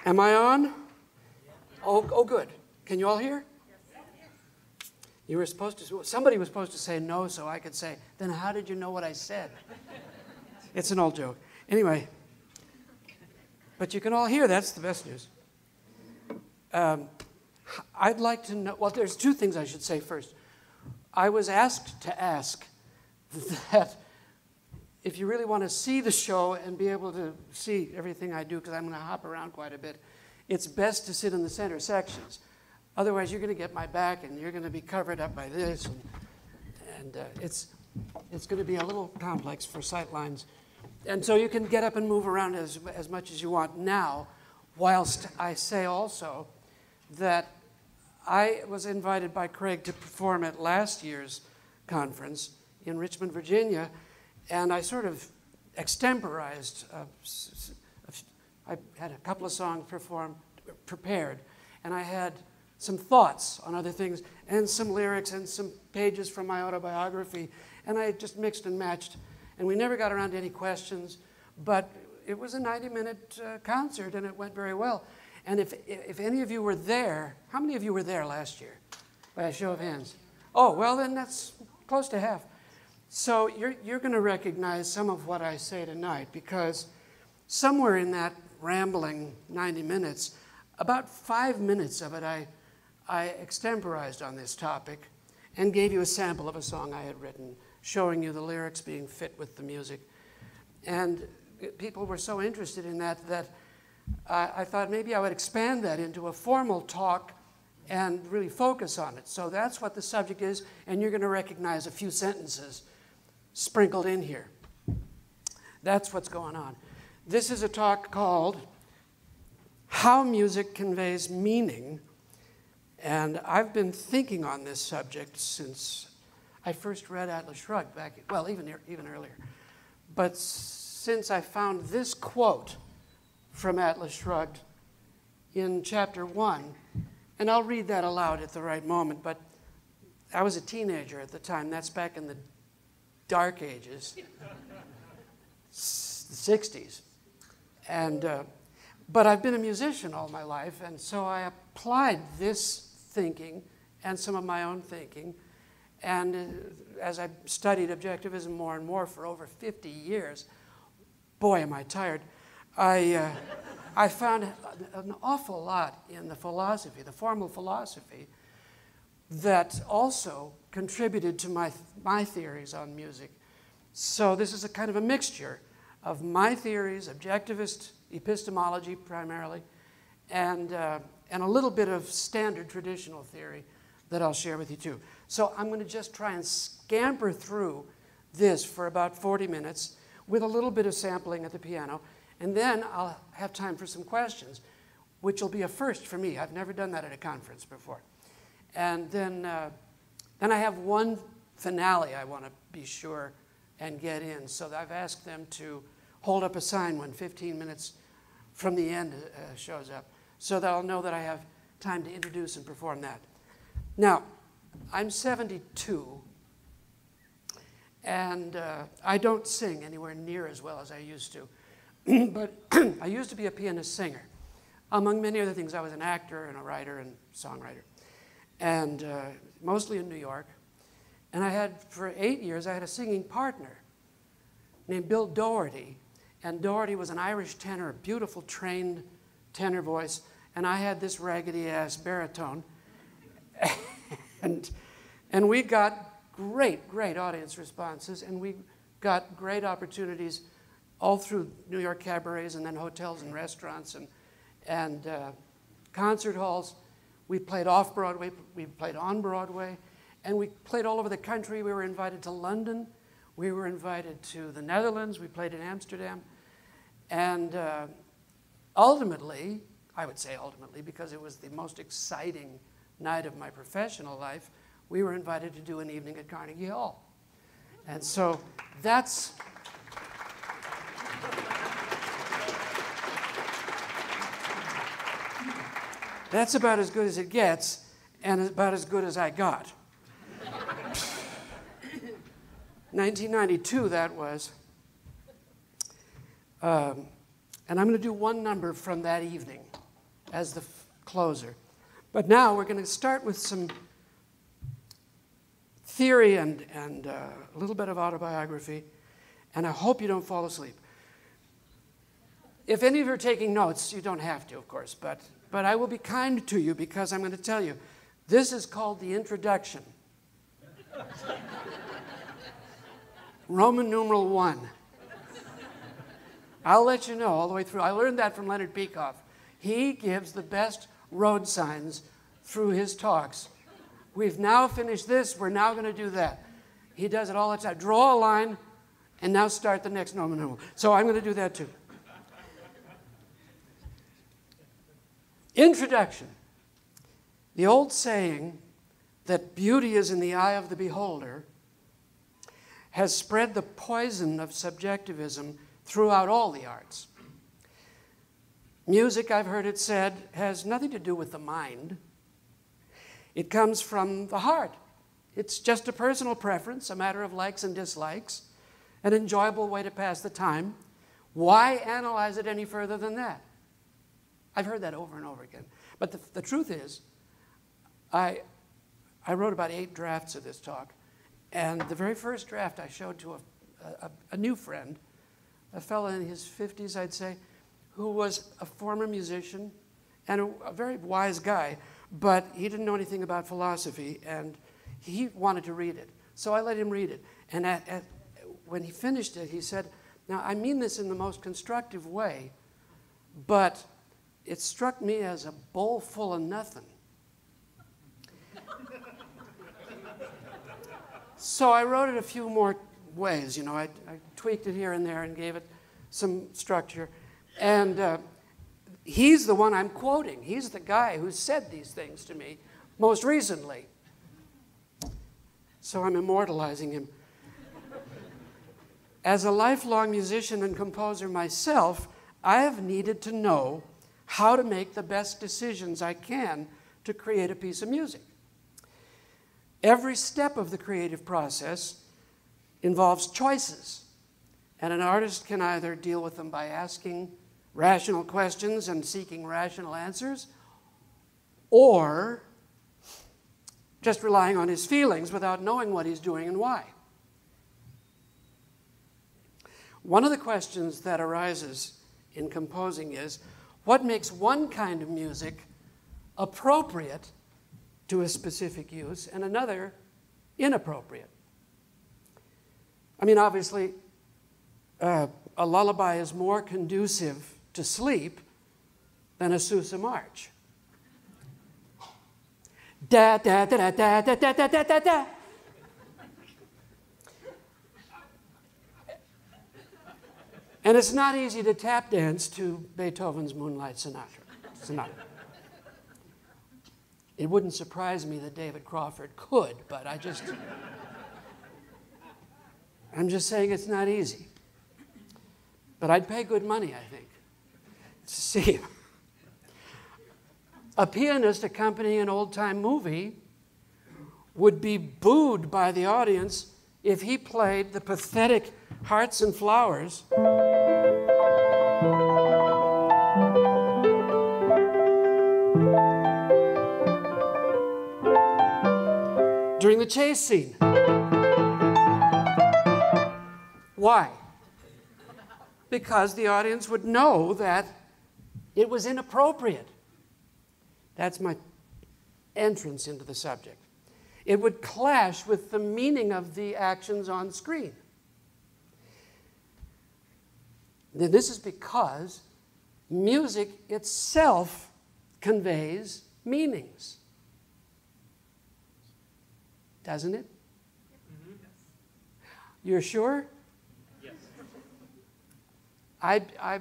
Am I on? Oh, good. Can you all hear? You were supposed to, somebody was supposed to say no so I could say, then how did you know what I said? It's an old joke. Anyway, but you can all hear, that's the best news. I'd like to know, well, there's two things I should say first. I was asked to ask that if you really want to see the show and be able to see everything I do, because I'm going to hop around quite a bit, it's best to sit in the center sections. Otherwise, you're going to get my back, and you're going to be covered up by this, and it's going to be a little complex for sight lines. And so you can get up and move around as much as you want now, whilst I say also that I was invited by Craig to perform at last year's conference in Richmond, Virginia, and I sort of extemporized. I had a couple of songs prepared, and I had some thoughts on other things, and some lyrics, and some pages from my autobiography, and I just mixed and matched, and we never got around to any questions, but it was a 90-minute concert, and it went very well. And if any of you were there, how many of you were there last year? By a show of hands. Oh, well, then that's close to half. So you're going to recognize some of what I say tonight, because somewhere in that rambling 90 minutes, about 5 minutes of it I extemporized on this topic and gave you a sample of a song I had written, showing you the lyrics being fit with the music. And people were so interested in that I thought maybe I would expand that into a formal talk and really focus on it. So that's what the subject is, and you're going to recognize a few sentences sprinkled in here. That's what's going on. This is a talk called How Music Conveys Meaning, and I've been thinking on this subject since I first read Atlas Shrugged back, well, even earlier. But since I found this quote from Atlas Shrugged in chapter 1, and I'll read that aloud at the right moment, but I was a teenager at the time. That's back in the dark ages, the 60s. But I've been a musician all my life, and so I applied this thinking and some of my own thinking. And as I studied objectivism more and more for over 50 years, boy, am I tired, I found an awful lot in the philosophy, the formal philosophy, that also contributed to my theories on music. So this is a kind of a mixture of my theories, objectivist epistemology primarily, and a little bit of standard traditional theory that I'll share with you too. So I'm going to just try and scamper through this for about 40 minutes with a little bit of sampling at the piano, and then I'll have time for some questions, which will be a first for me. I've never done that at a conference before. And then I have one finale I want to be sure and get in, so I've asked them to hold up a sign when 15 minutes from the end shows up, so that I'll know that I have time to introduce and perform that. Now, I'm 72, and I don't sing anywhere near as well as I used to. But I used to be a pianist-singer. Among many other things, I was an actor and a writer and songwriter, and mostly in New York. And for 8 years, I had a singing partner named Bill Doherty. And Doherty was an Irish tenor, a beautiful trained tenor voice, and I had this raggedy-ass baritone. And we got great audience responses, and we got great opportunities all through New York cabarets and then hotels and restaurants and concert halls. We played off-Broadway, we played on Broadway, and we played all over the country. We were invited to London. We were invited to the Netherlands. We played in Amsterdam. And ultimately, I would say ultimately, because it was the most exciting night of my professional life, we were invited to do an evening at Carnegie Hall. And so that's about as good as it gets, and about as good as I got. 1992, that was. And I'm going to do one number from that evening. as the closer. But now we're going to start with some theory and a little bit of autobiography, and I hope you don't fall asleep. If any of you are taking notes, you don't have to, of course, but I will be kind to you because I'm going to tell you, this is called the introduction. Roman numeral 1. I'll let you know all the way through. I learned that from Leonard Peikoff. He gives the best road signs through his talks. We've now finished this, we're now going to do that. He does it all the time. Draw a line, and now start the next Roman numeral. So I'm going to do that too. Introduction. The old saying that beauty is in the eye of the beholder has spread the poison of subjectivism throughout all the arts. Music, I've heard it said, has nothing to do with the mind. It comes from the heart. It's just a personal preference, a matter of likes and dislikes, an enjoyable way to pass the time. Why analyze it any further than that? I've heard that over and over again. But the truth is, I wrote about 8 drafts of this talk, and the very first draft I showed to a new friend, a fellow in his 50s, I'd say, who was a former musician and a very wise guy, but he didn't know anything about philosophy, and he wanted to read it. So I let him read it. And when he finished it, he said, now, I mean this in the most constructive way, but it struck me as a bowl full of nothing. So I wrote it a few more ways. You know, I tweaked it here and there and gave it some structure. And he's the one I'm quoting. He's the guy who said these things to me most recently. So I'm immortalizing him. As a lifelong musician and composer myself, I have needed to know how to make the best decisions I can to create a piece of music. Every step of the creative process involves choices, and an artist can either deal with them by asking rational questions and seeking rational answers, or just relying on his feelings without knowing what he's doing and why. One of the questions that arises in composing is, what makes one kind of music appropriate to a specific use and another inappropriate? I mean, obviously, a lullaby is more conducive to sleep than a Sousa march. Da da da da da da da da da da. And it's not easy to tap dance to Beethoven's Moonlight Sonata. It wouldn't surprise me that David Crawford could, but I'm just saying it's not easy. But I'd pay good money, I think, to see him. A pianist accompanying an old-time movie would be booed by the audience if he played the pathetic Hearts and Flowers during the chase scene. Why? Because the audience would know that it was inappropriate. That's my entrance into the subject. It would clash with the meaning of the actions on screen. Now, this is because music itself conveys meanings. Doesn't it? Mm-hmm. You're sure? Yes. I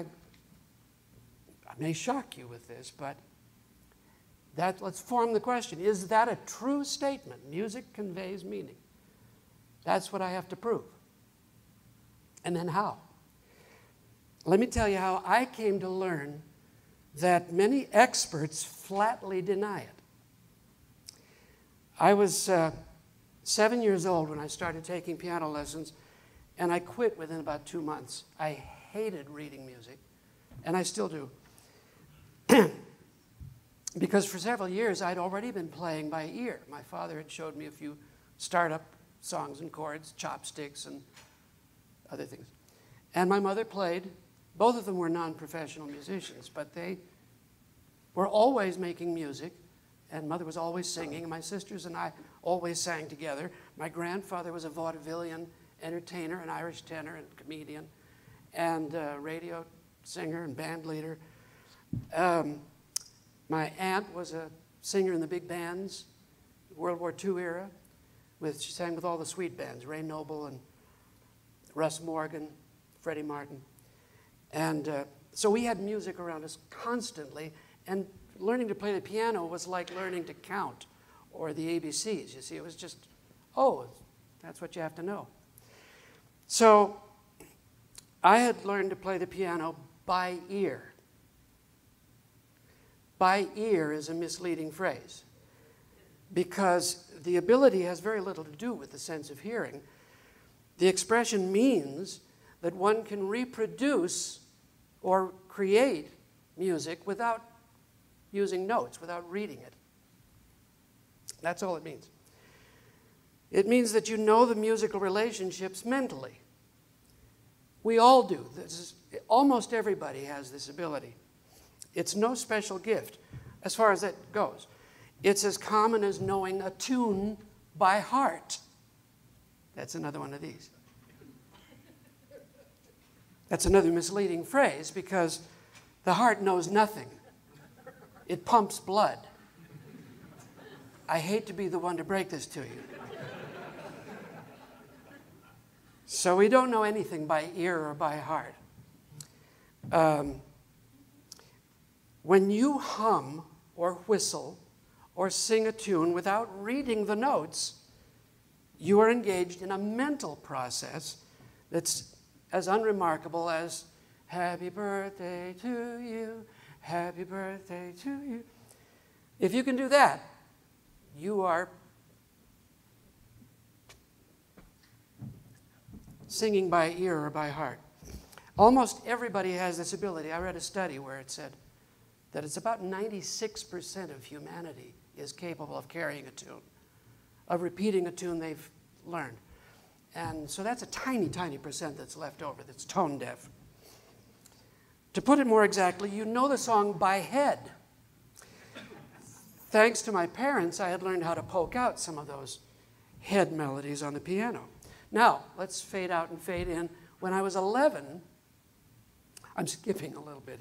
may shock you with this, but let's form the question. Is that a true statement? Music conveys meaning. That's what I have to prove. And then how? Let me tell you how I came to learn that many experts flatly deny it. I was 7 years old when I started taking piano lessons, and I quit within about 2 months. I hated reading music, and I still do. because for several years I'd already been playing by ear. My father had showed me a few startup songs and chords, chopsticks and other things. And my mother played. Both of them were non-professional musicians, but they were always making music, and Mother was always singing, and my sisters and I always sang together. My grandfather was a vaudevillian entertainer, an Irish tenor and comedian, and radio singer and band leader. My aunt was a singer in the big bands, World War II era. She sang with all the sweet bands, Ray Noble and Russ Morgan, Freddie Martin. And so we had music around us constantly, and learning to play the piano was like learning to count or the ABCs. You see, it was just, oh, that's what you have to know. So I had learned to play the piano by ear. By ear is a misleading phrase because the ability has very little to do with the sense of hearing. The expression means that one can reproduce or create music without using notes, without reading it. That's all it means. It means that you know the musical relationships mentally. We all do. Almost everybody has this ability. It's no special gift as far as that goes. It's as common as knowing a tune by heart. That's another one of these. That's another misleading phrase because the heart knows nothing. It pumps blood. I hate to be the one to break this to you. So we don't know anything by ear or by heart. When you hum or whistle or sing a tune without reading the notes, you are engaged in a mental process that's as unremarkable as happy birthday to you, happy birthday to you. If you can do that, you are singing by ear or by heart. Almost everybody has this ability. I read a study where it said that it's about 96% of humanity is capable of carrying a tune, of repeating a tune they've learned. And so that's a tiny, tiny percent that's left over, that's tone deaf. To put it more exactly, you know the song by head. Thanks to my parents, I had learned how to poke out some of those head melodies on the piano. Now, let's fade out and fade in. When I was 11, I'm skipping a little bit,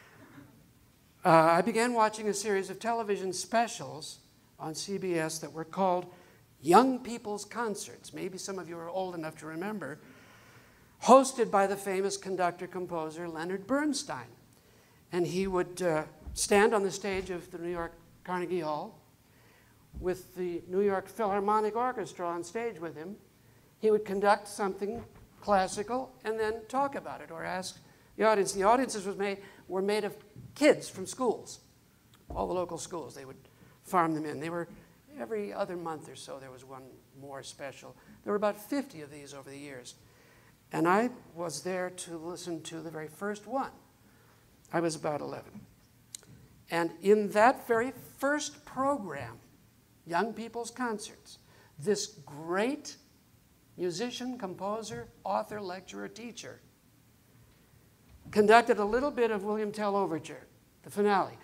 I began watching a series of television specials on CBS that were called Young People's Concerts. Maybe some of you are old enough to remember. Hosted by the famous conductor-composer Leonard Bernstein. And he would stand on the stage of the New York Carnegie Hall with the New York Philharmonic Orchestra on stage with him. He would conduct something classical and then talk about it or ask the audience. The audiences were made of kids from schools, all the local schools. They would farm them in. They were every other month or so there was one more special. There were about 50 of these over the years. And I was there to listen to the very first one. I was about 11. And in that very first program, Young People's Concerts, this great musician, composer, author, lecturer, teacher conducted a little bit of William Tell Overture, the finale.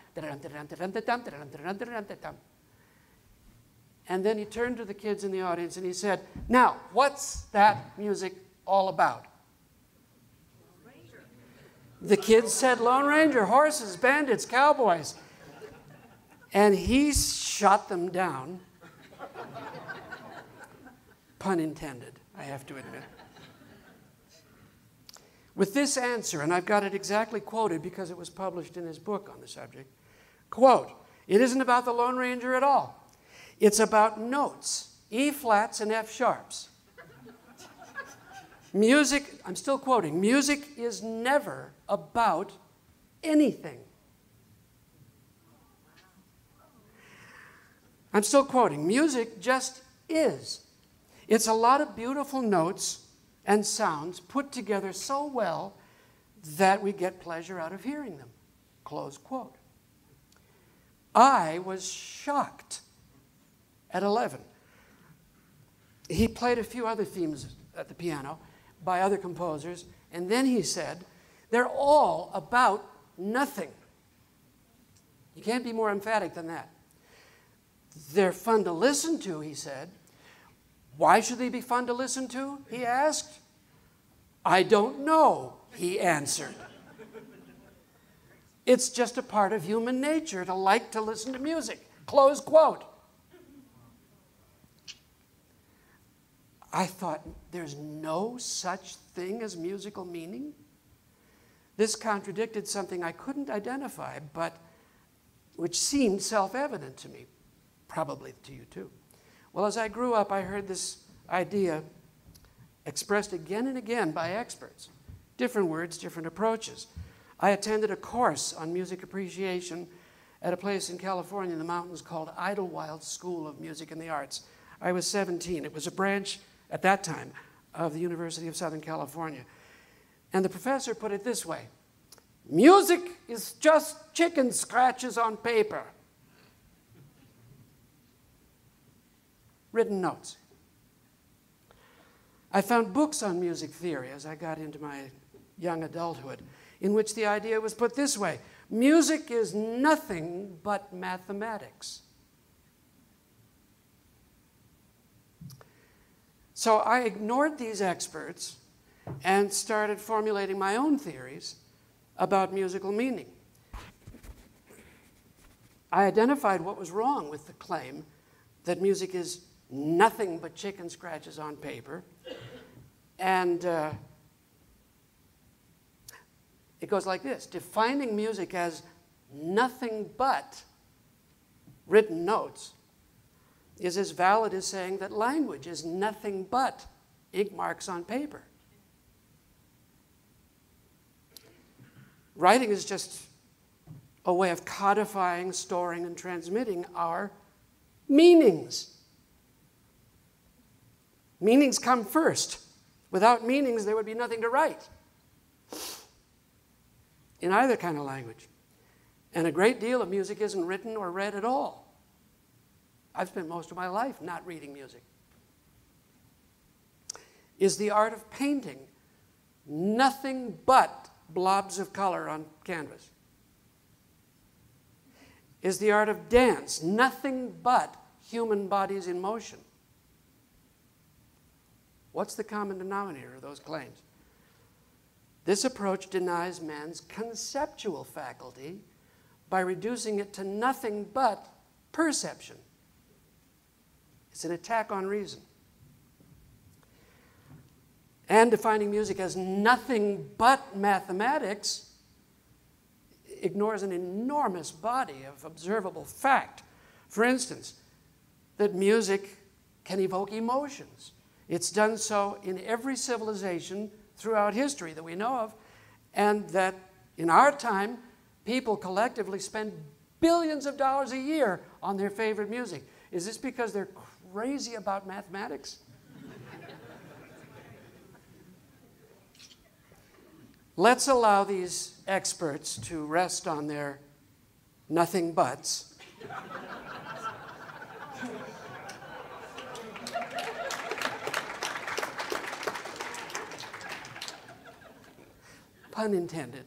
And then he turned to the kids in the audience and he said, now, what's that music all about? The kids said, Lone Ranger, horses, bandits, cowboys. And he shot them down. Pun intended, I have to admit. With this answer, and I've got it exactly quoted because it was published in his book on the subject, quote, it isn't about the Lone Ranger at all. It's about notes, E flats and F sharps. Music, I'm still quoting, music is never about anything. I'm still quoting, music just is. It's a lot of beautiful notes and sounds put together so well that we get pleasure out of hearing them. Close quote. I was shocked at 11. He played a few other themes at the piano by other composers, and then he said, they're all about nothing. You can't be more emphatic than that. They're fun to listen to, he said. Why should they be fun to listen to, he asked. I don't know, he answered. It's just a part of human nature to like to listen to music. Close quote. I thought, there's no such thing as musical meaning? This contradicted something I couldn't identify, but which seemed self-evident to me, probably to you too. Well, as I grew up, I heard this idea expressed again and again by experts. Different words, different approaches. I attended a course on music appreciation at a place in California in the mountains called Idlewild School of Music and the Arts. I was 17. It was a branch at that time of the University of Southern California. And the professor put it this way: music is just chicken scratches on paper. Written notes. I found books on music theory as I got into my young adulthood, in which the idea was put this way: music is nothing but mathematics. So I ignored these experts and started formulating my own theories about musical meaning. I identified what was wrong with the claim that music is nothing but chicken scratches on paper. And it goes like this: defining music as nothing but written notes is as valid as saying that language is nothing but ink marks on paper. Writing is just a way of codifying, storing, and transmitting our meanings. Meanings come first. Without meanings, there would be nothing to write in either kind of language. And a great deal of music isn't written or read at all. I've spent most of my life not reading music. Is the art of painting nothing but blobs of color on canvas? Is the art of dance nothing but human bodies in motion? What's the common denominator of those claims? This approach denies man's conceptual faculty by reducing it to nothing but perception. It's an attack on reason. And defining music as nothing but mathematics ignores an enormous body of observable fact. For instance, that music can evoke emotions. It's done so in every civilization throughout history that we know of, and that in our time, people collectively spend billions of dollars a year on their favorite music. Is this because they're crazy about mathematics? Let's allow these experts to rest on their nothing buts. Pun intended.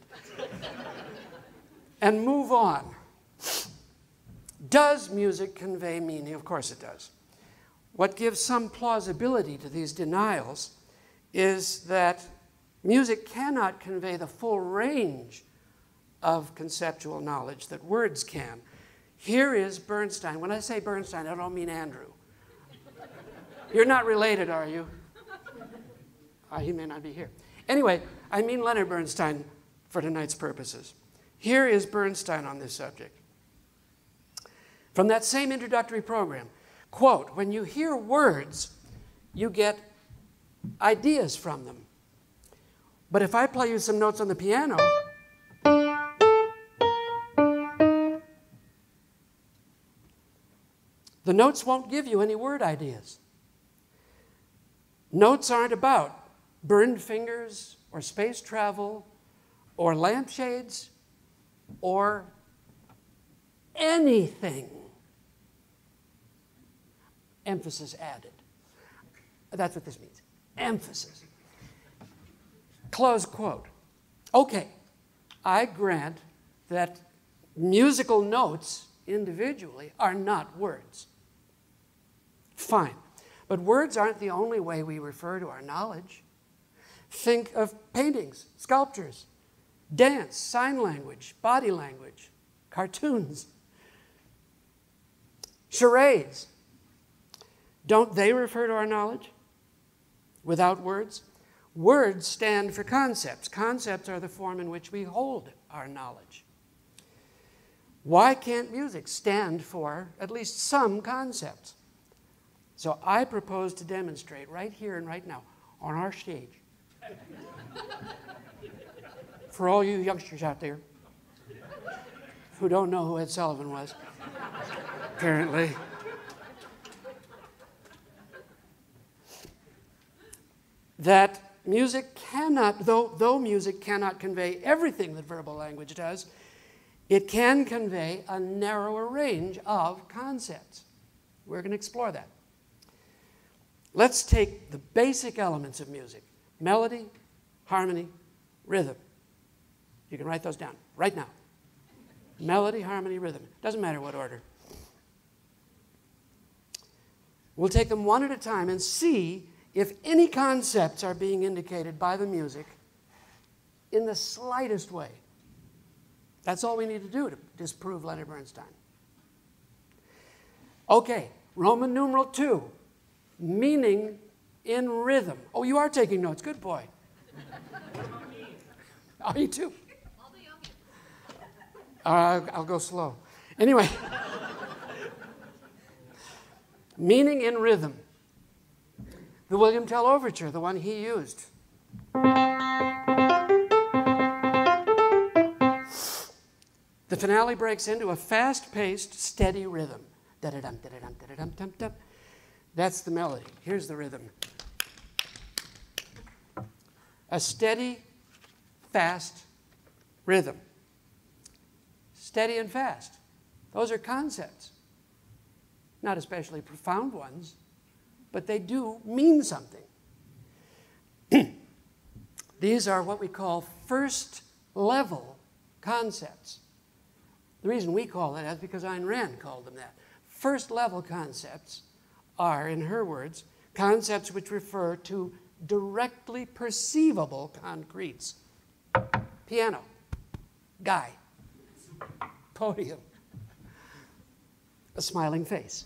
And move on. Does music convey meaning? Of course it does. What gives some plausibility to these denials is that music cannot convey the full range of conceptual knowledge that words can. Here is Bernstein. When I say Bernstein, I don't mean Andrew. You're not related, are you? He may not be here. Anyway, I mean Leonard Bernstein for tonight's purposes. Here is Bernstein on this subject. From that same introductory program, quote, when you hear words, you get ideas from them. But if I play you some notes on the piano, the notes won't give you any word ideas. Notes aren't about burned fingers or space travel or lampshades or anything. Emphasis added. That's what this means. Emphasis. Close quote. Okay, I grant that musical notes individually are not words. Fine. But words aren't the only way we refer to our knowledge. Think of paintings, sculptures, dance, sign language, body language, cartoons, charades. Don't they refer to our knowledge without words? Words stand for concepts. Concepts are the form in which we hold our knowledge. Why can't music stand for at least some concepts? So I propose to demonstrate right here and right now on our stage, for all you youngsters out there who don't know who Ed Sullivan was, apparently, that music cannot, though music cannot convey everything that verbal language does, it can convey a narrower range of concepts. We're going to explore that. Let's take the basic elements of music: melody, harmony, rhythm. You can write those down right now. Melody, harmony, rhythm. Doesn't matter what order. We'll take them one at a time and see if any concepts are being indicated by the music in the slightest way. That's all we need to do to disprove Leonard Bernstein. Okay, Roman numeral 2, meaning in rhythm. Oh, you are taking notes. Good boy. Are you too? I'll go slow. Anyway, meaning in rhythm. The William Tell Overture, the one he used. The finale breaks into a fast-paced, steady rhythm. Da-da-dum, da-da-dum, da-da-dum, dum-dum. That's the melody. Here's the rhythm. A steady, fast rhythm. Steady and fast. Those are concepts. Not especially profound ones, but they do mean something. These are what we call first-level concepts. The reason we call that is because Ayn Rand called them that. First-level concepts are, in her words, concepts which refer to directly perceivable concretes. Piano, guy, podium, a smiling face.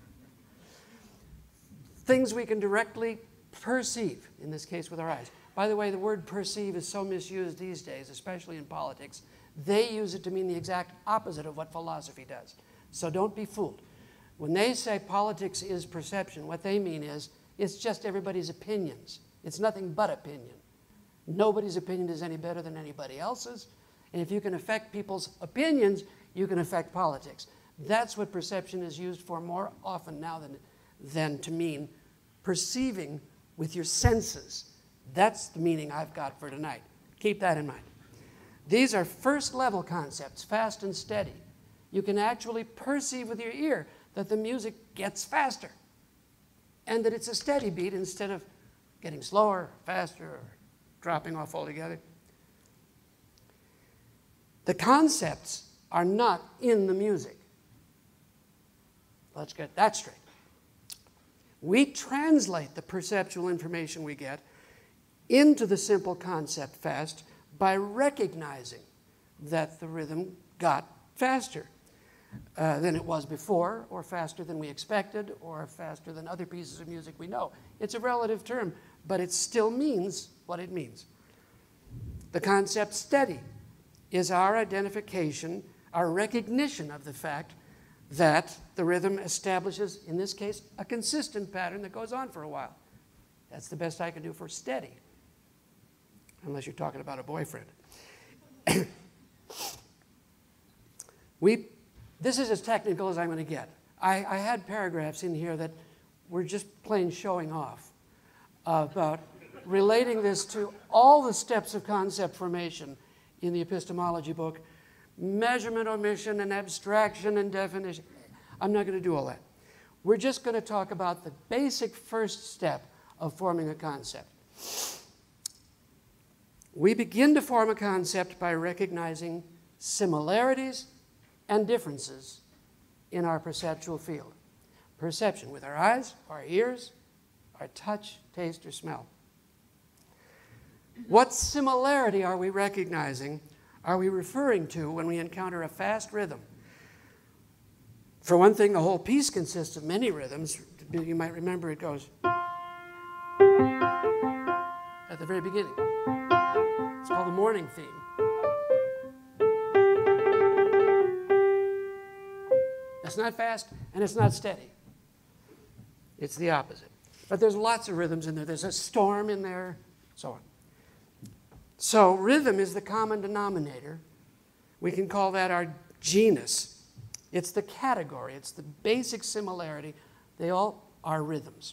Things we can directly perceive, in this case with our eyes. By the way, the word perceive is so misused these days, especially in politics. They use it to mean the exact opposite of what philosophy does. So don't be fooled. When they say politics is perception, what they mean is it's just everybody's opinions. It's nothing but opinion. Nobody's opinion is any better than anybody else's. And if you can affect people's opinions, you can affect politics. That's what perception is used for more often now than to mean perceiving with your senses. That's the meaning I've got for tonight. Keep that in mind. These are first-level concepts, fast and steady. You can actually perceive with your ear that the music gets faster and that it's a steady beat instead of getting slower, faster, or dropping off altogether. The concepts are not in the music. Let's get that straight. We translate the perceptual information we get into the simple concept fast by recognizing that the rhythm got faster than it was before, or faster than we expected, or faster than other pieces of music we know. It's a relative term, but it still means what it means. The concept steady is our identification, our recognition of the fact that the rhythm establishes, in this case, a consistent pattern that goes on for a while. That's the best I can do for steady, unless you're talking about a boyfriend. This is as technical as I'm going to get. I had paragraphs in here that were just plain showing off about relating this to all the steps of concept formation in the epistemology book, measurement, omission, and abstraction and definition. I'm not going to do all that. We're just going to talk about the basic first step of forming a concept. We begin to form a concept by recognizing similarities and differences in our perceptual field. Perception with our eyes, our ears, our touch, taste, or smell. What similarity are we recognizing, are we referring to when we encounter a fast rhythm? For one thing, the whole piece consists of many rhythms. You might remember it goes at the very beginning. It's called the morning theme. It's not fast and it's not steady. It's the opposite. But there's lots of rhythms in there. There's a storm in there, so on. So rhythm is the common denominator. We can call that our genus. It's the category. It's the basic similarity. They all are rhythms.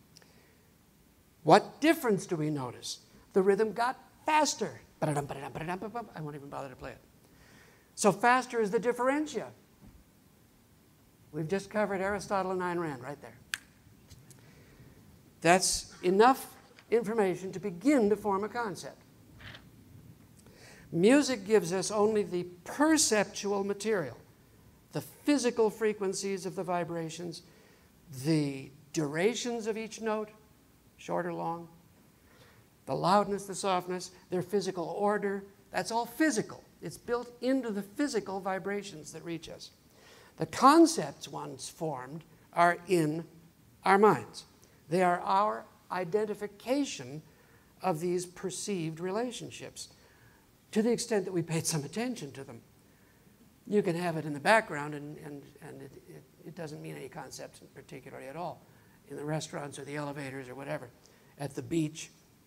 What difference do we notice? The rhythm got faster. I won't even bother to play it. So faster is the differentia. We've just covered Aristotle and Ayn Rand right there. That's enough information to begin to form a concept. Music gives us only the perceptual material, the physical frequencies of the vibrations, the durations of each note, short or long, the loudness, the softness, their physical order. That's all physical. It's built into the physical vibrations that reach us. The concepts once formed are in our minds. They are our identification of these perceived relationships to the extent that we paid some attention to them. You can have it in the background and it doesn't mean any concepts in particularly at all. In the restaurants or the elevators or whatever, at the beach,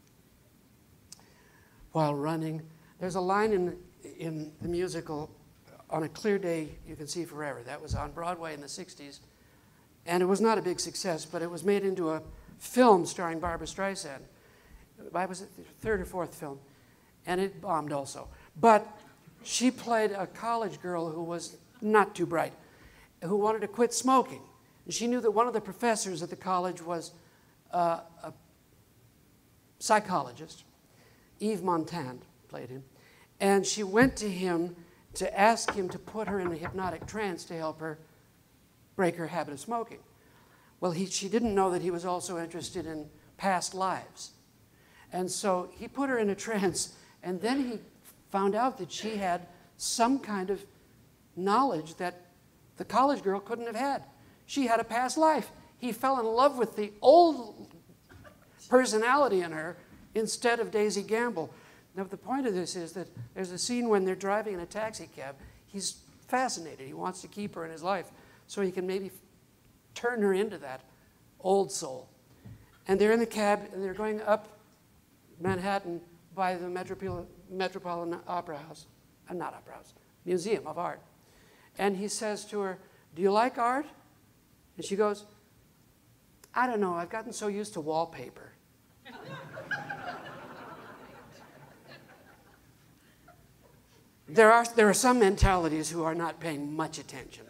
while running. There's a line in the musical, On a Clear Day You Can See Forever. That was on Broadway in the 60s. And it was not a big success, but it was made into a film starring Barbra Streisand. I was the third or fourth film, and it bombed also. But she played a college girl who was not too bright, who wanted to quit smoking. And she knew that one of the professors at the college was a psychologist. Yves Montand played him. And she went to him to ask him to put her in a hypnotic trance to help her break her habit of smoking. Well, she didn't know that he was also interested in past lives. And so he put her in a trance, and then he found out that she had some kind of knowledge that the college girl couldn't have had. She had a past life. He fell in love with the old personality in her instead of Daisy Gamble. Now, the point of this is that there's a scene when they're driving in a taxi cab. He's fascinated. He wants to keep her in his life so he can maybe turn her into that old soul. And they're in the cab, and they're going up Manhattan by the Metropolitan Opera House. Not Opera House, Museum of Art. And he says to her, "Do you like art?" And she goes, "I don't know. I've gotten so used to wallpaper." There are some mentalities who are not paying much attention.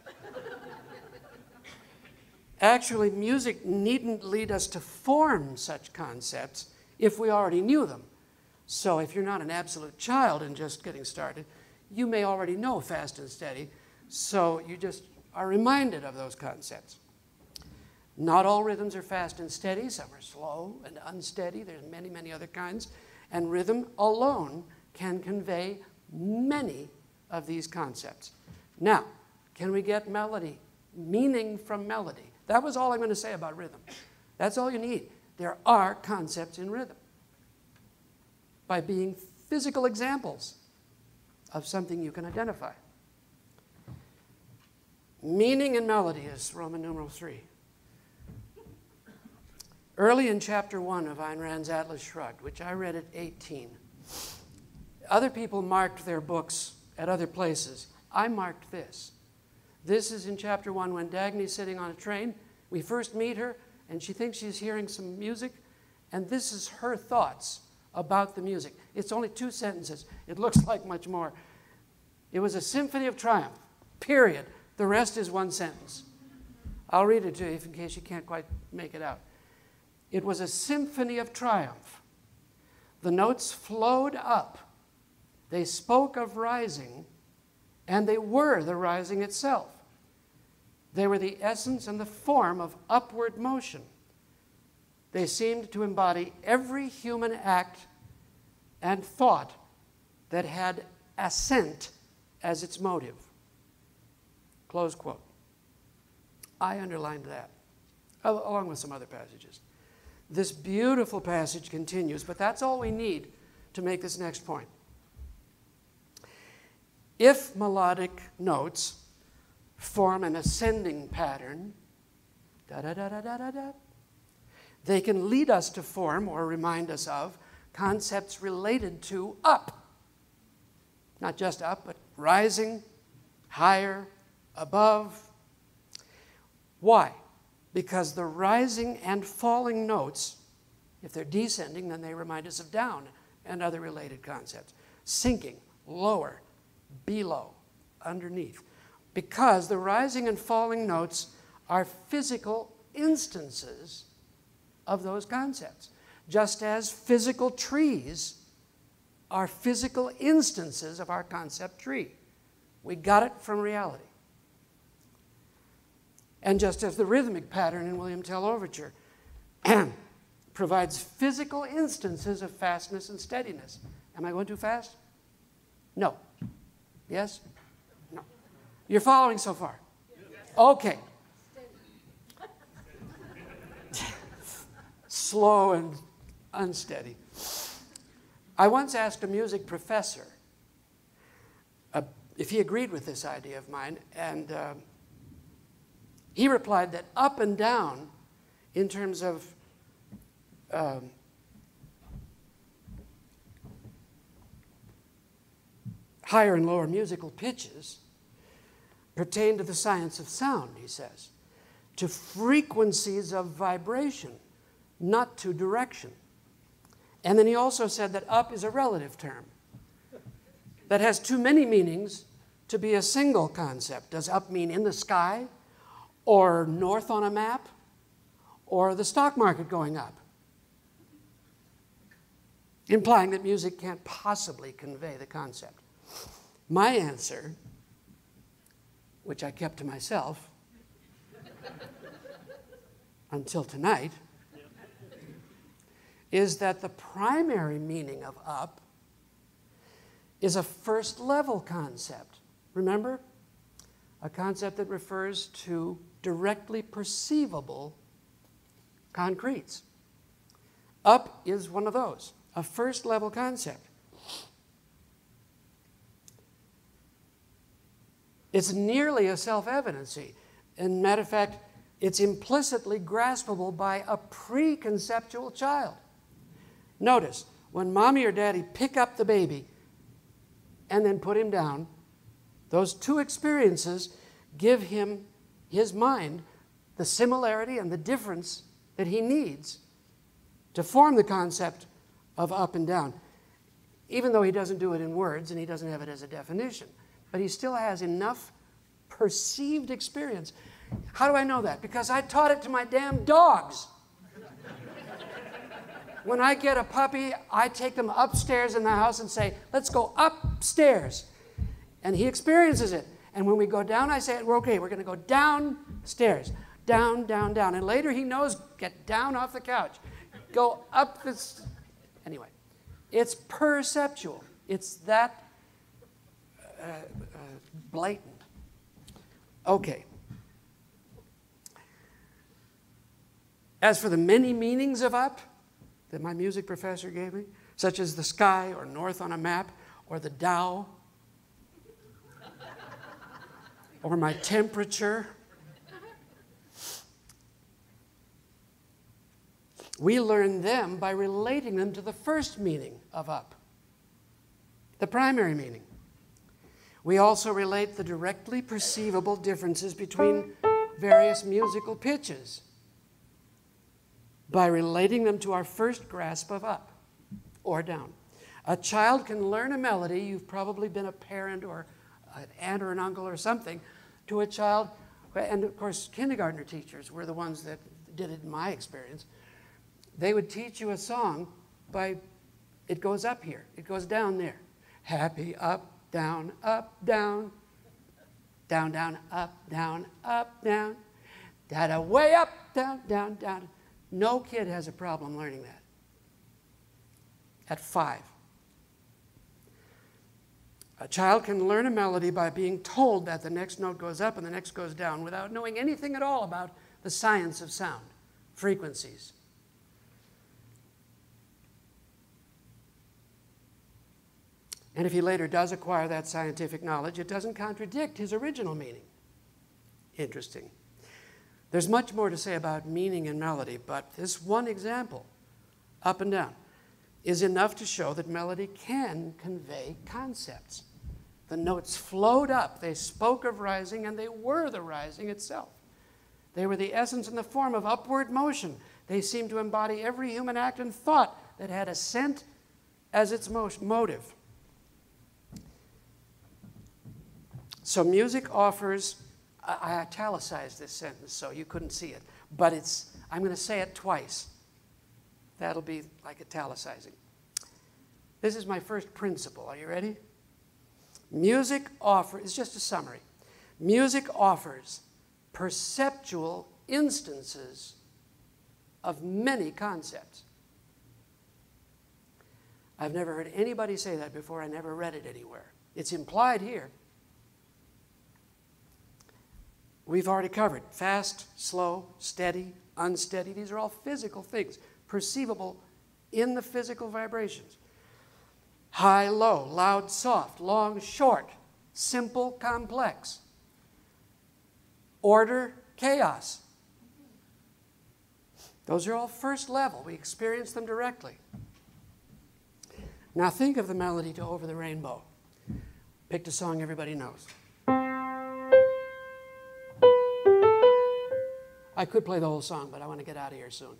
Actually, music needn't lead us to form such concepts if we already knew them. So if you're not an absolute child and just getting started, you may already know fast and steady, so you just are reminded of those concepts. Not all rhythms are fast and steady. Some are slow and unsteady. There's many, many other kinds. And rhythm alone can convey many of these concepts. Now, can we get melody, meaning from melody? That was all I'm going to say about rhythm. That's all you need. There are concepts in rhythm by being physical examples of something you can identify. Meaning and melody is Roman numeral 3. Early in chapter 1 of Ayn Rand's Atlas Shrugged, which I read at 18, other people marked their books at other places. I marked this. This is in chapter 1 when Dagny's sitting on a train. We first meet her, and she thinks she's hearing some music, and this is her thoughts about the music. It's only 2 sentences. It looks like much more. It was a symphony of triumph, period. The rest is one sentence. I'll read it to you in case you can't quite make it out. It was a symphony of triumph. The notes flowed up. They spoke of rising, and they were the rising itself. They were the essence and the form of upward motion. They seemed to embody every human act and thought that had ascent as its motive. Close quote. I underlined that, along with some other passages. This beautiful passage continues, but that's all we need to make this next point. If melodic notes form an ascending pattern, da-da-da-da-da-da-da, they can lead us to form or remind us of concepts related to up. Not just up, but rising, higher, above. Why? Because the rising and falling notes, if they're descending, then they remind us of down and other related concepts. Sinking, lower, below, underneath. Because the rising and falling notes are physical instances of those concepts, just as physical trees are physical instances of our concept tree. We got it from reality. And just as the rhythmic pattern in William Tell Overture provides physical instances of fastness and steadiness. Am I going too fast? No. Yes? No. You're following so far? Okay. Slow and unsteady. I once asked a music professor if he agreed with this idea of mine, and he replied that up and down, in terms of higher and lower musical pitches, pertain to the science of sound, he says, to frequencies of vibration, not to direction. And then he also said that up is a relative term that has too many meanings to be a single concept. Does up mean in the sky, or north on a map, or the stock market going up? Implying that music can't possibly convey the concept. My answer, which I kept to myself until tonight, is that the primary meaning of up is a first level concept. Remember? A concept that refers to directly perceivable concretes. Up is one of those, a first level concept. It's nearly a self-evidency. And matter of fact, it's implicitly graspable by a preconceptual child. Notice, when mommy or daddy pick up the baby and then put him down, those two experiences give him, his mind, the similarity and the difference that he needs to form the concept of up and down, even though he doesn't do it in words and he doesn't have it as a definition. But he still has enough perceived experience. How do I know that? Because I taught it to my damn dogs. When I get a puppy, I take them upstairs in the house and say, let's go upstairs. And he experiences it. And when we go down, I say, we're okay, we're going to go downstairs. Down, down, down. And later he knows, get down off the couch. Go up this. Anyway, it's perceptual. It's that blatant. Okay. As for the many meanings of up that my music professor gave me, such as the sky or north on a map or the Tao or my temperature, we learn them by relating them to the first meaning of up, the primary meaning. We also relate the directly perceivable differences between various musical pitches by relating them to our first grasp of up or down. A child can learn a melody. You've probably been a parent or an aunt or an uncle or something to a child. And of course, kindergartner teachers were the ones that did it in my experience. They would teach you a song by, it goes up here, it goes down there. Happy, up, down, down, down, up, down, da-da, way up, down, down, down. No kid has a problem learning that at 5. A child can learn a melody by being told that the next note goes up and the next goes down without knowing anything at all about the science of sound, frequencies. And if he later does acquire that scientific knowledge, it doesn't contradict his original meaning. Interesting. There's much more to say about meaning and melody, but this one example, up and down, is enough to show that melody can convey concepts. The notes flowed up, they spoke of rising, and they were the rising itself. They were the essence and the form of upward motion. They seemed to embody every human act and thought that had ascent as its motive. So music offers, I italicized this sentence so you couldn't see it, but I'm going to say it twice. That'll be like italicizing. This is my first principle. Are you ready? Music offers, it's just a summary. Music offers perceptual instances of many concepts. I've never heard anybody say that before. I never read it anywhere. It's implied here. We've already covered fast, slow, steady, unsteady. These are all physical things, perceivable in the physical vibrations. High, low, loud, soft, long, short, simple, complex. Order, chaos. Those are all first level. We experience them directly. Now think of the melody to Over the Rainbow. Picked a song everybody knows. I could play the whole song, but I want to get out of here soon.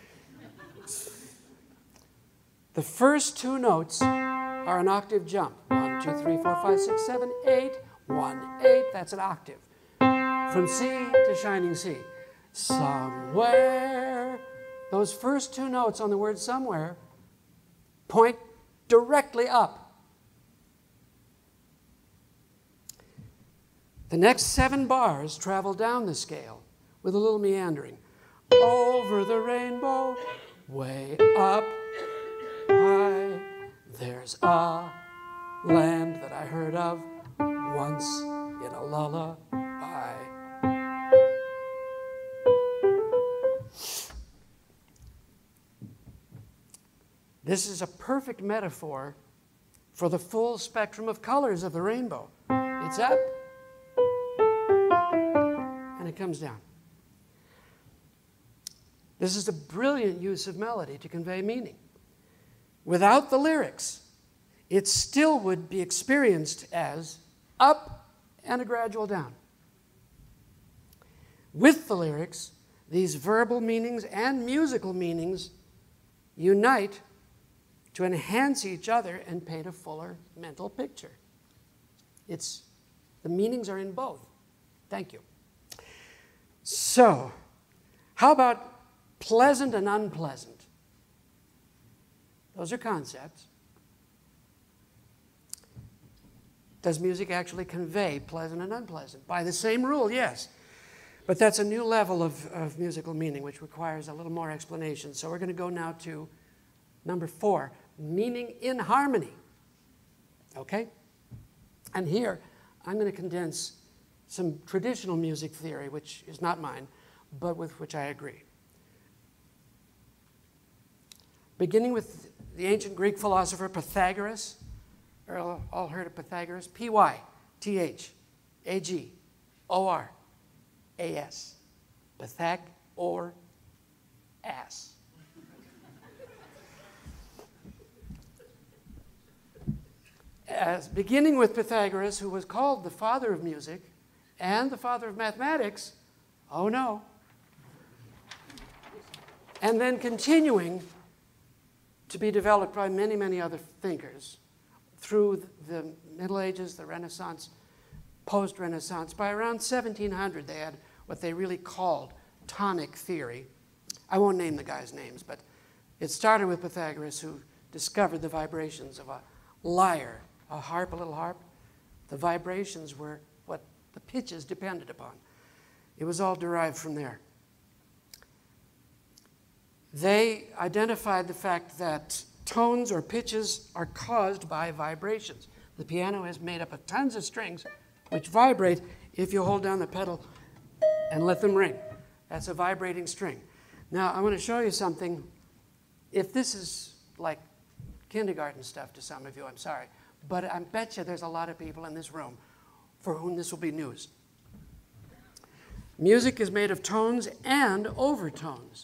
The first 2 notes are an octave jump. 1, 2, 3, 4, 5, 6, 7, 8. 1, 8, that's an octave. From C to shining C. Somewhere. Those first 2 notes on the word somewhere point directly up. The next 7 bars travel down the scale with a little meandering. Over the rainbow, way up high, there's a land that I heard of once in a lullaby. This is a perfect metaphor for the full spectrum of colors of the rainbow. It's up, and it comes down. This is a brilliant use of melody to convey meaning. Without the lyrics, it still would be experienced as up and a gradual down. With the lyrics, these verbal meanings and musical meanings unite to enhance each other and paint a fuller mental picture. The meanings are in both. Thank you. So, how about pleasant and unpleasant? Those are concepts. Does music actually convey pleasant and unpleasant? By the same rule, yes. But that's a new level of musical meaning, which requires a little more explanation. So we're going to go now to number 4, meaning in harmony. Okay? And here, I'm going to condense some traditional music theory, which is not mine, but with which I agree. Beginning with the ancient Greek philosopher Pythagoras, or all heard of Pythagoras? P-Y-T-H-A-G-O-R-A-S. Pythag-or-ass. Beginning with Pythagoras, who was called the father of music and the father of mathematics, oh no, and then continuing to be developed by many, many other thinkers through the Middle Ages, the Renaissance, post-Renaissance. By around 1700, they had what they really called tonic theory. I won't name the guys' names, but it started with Pythagoras, who discovered the vibrations of a lyre, a harp, a little harp. The vibrations were what the pitches depended upon. It was all derived from there. They identified the fact that tones or pitches are caused by vibrations. The piano is made up of tons of strings which vibrate if you hold down the pedal and let them ring. That's a vibrating string. Now, I want to show you something. If this is like kindergarten stuff to some of you, I'm sorry. But I bet you there's a lot of people in this room for whom this will be news. Music is made of tones and overtones.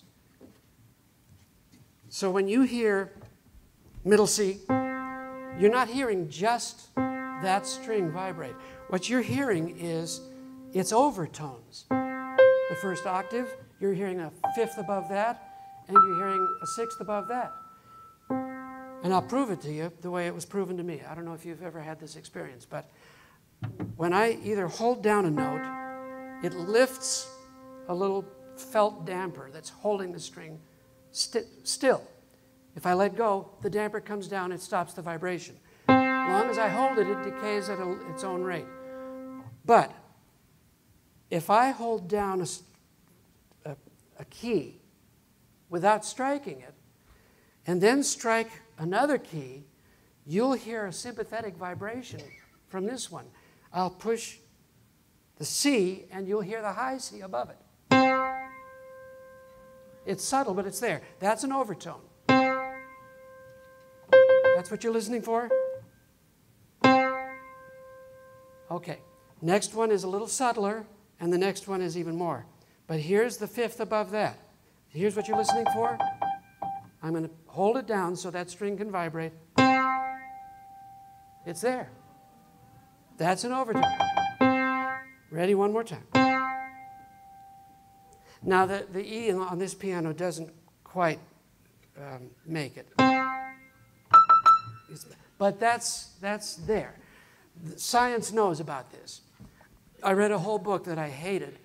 So when you hear middle C, you're not hearing just that string vibrate. What you're hearing is its overtones. The first octave, you're hearing a fifth above that, and you're hearing a sixth above that. And I'll prove it to you the way it was proven to me. I don't know if you've ever had this experience, but when I either hold down a note, it lifts a little felt damper that's holding the string still. If I let go, the damper comes down, it stops the vibration. As long as I hold it, it decays at its own rate. But if I hold down a key without striking it, and then strike another key, you'll hear a sympathetic vibration from this one. I'll push the C, and you'll hear the high C above it. It's subtle, but it's there. That's an overtone. That's what you're listening for? Okay. Next one is a little subtler, and the next one is even more. But here's the fifth above that. Here's what you're listening for. I'm going to hold it down so that string can vibrate. It's there. That's an overtone. Ready? One more time. Now, the E on this piano doesn't quite make it. But that's there. Science knows about this. I read a whole book that I hated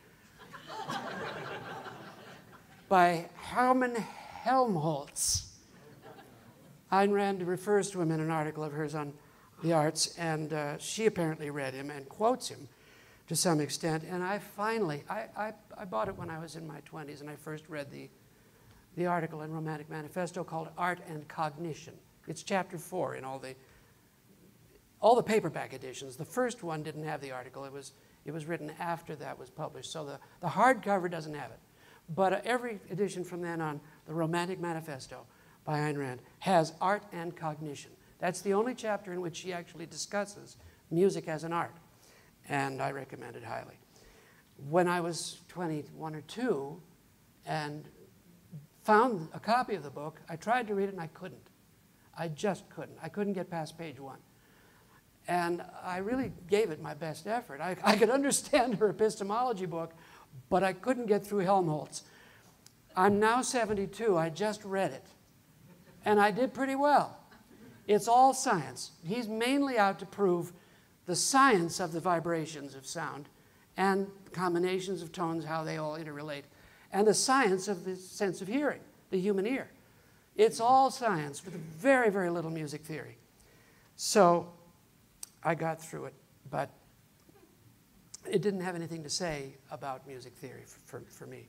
by Hermann Helmholtz. Ayn Rand refers to him in an article of hers on the arts, and she apparently read him and quotes him to some extent. And I finally, I bought it when I was in my 20s, and I first read the article in Romantic Manifesto called Art and Cognition. It's chapter 4 in all the paperback editions. The first one didn't have the article. It was written after that was published, so the hardcover doesn't have it. But every edition from then on, the Romantic Manifesto by Ayn Rand, has Art and Cognition. That's the only chapter in which she actually discusses music as an art, and I recommend it highly. When I was 21 or 2 and found a copy of the book, I tried to read it and I couldn't. I just couldn't. I couldn't get past page 1. And I really gave it my best effort. I could understand her epistemology book, but I couldn't get through Helmholtz. I'm now 72. I just read it. And I did pretty well. It's all science. He's mainly out to prove the science of the vibrations of sound and combinations of tones, how they all interrelate, and the science of the sense of hearing, the human ear. It's all science with very, very little music theory. So I got through it, but it didn't have anything to say about music theory for me.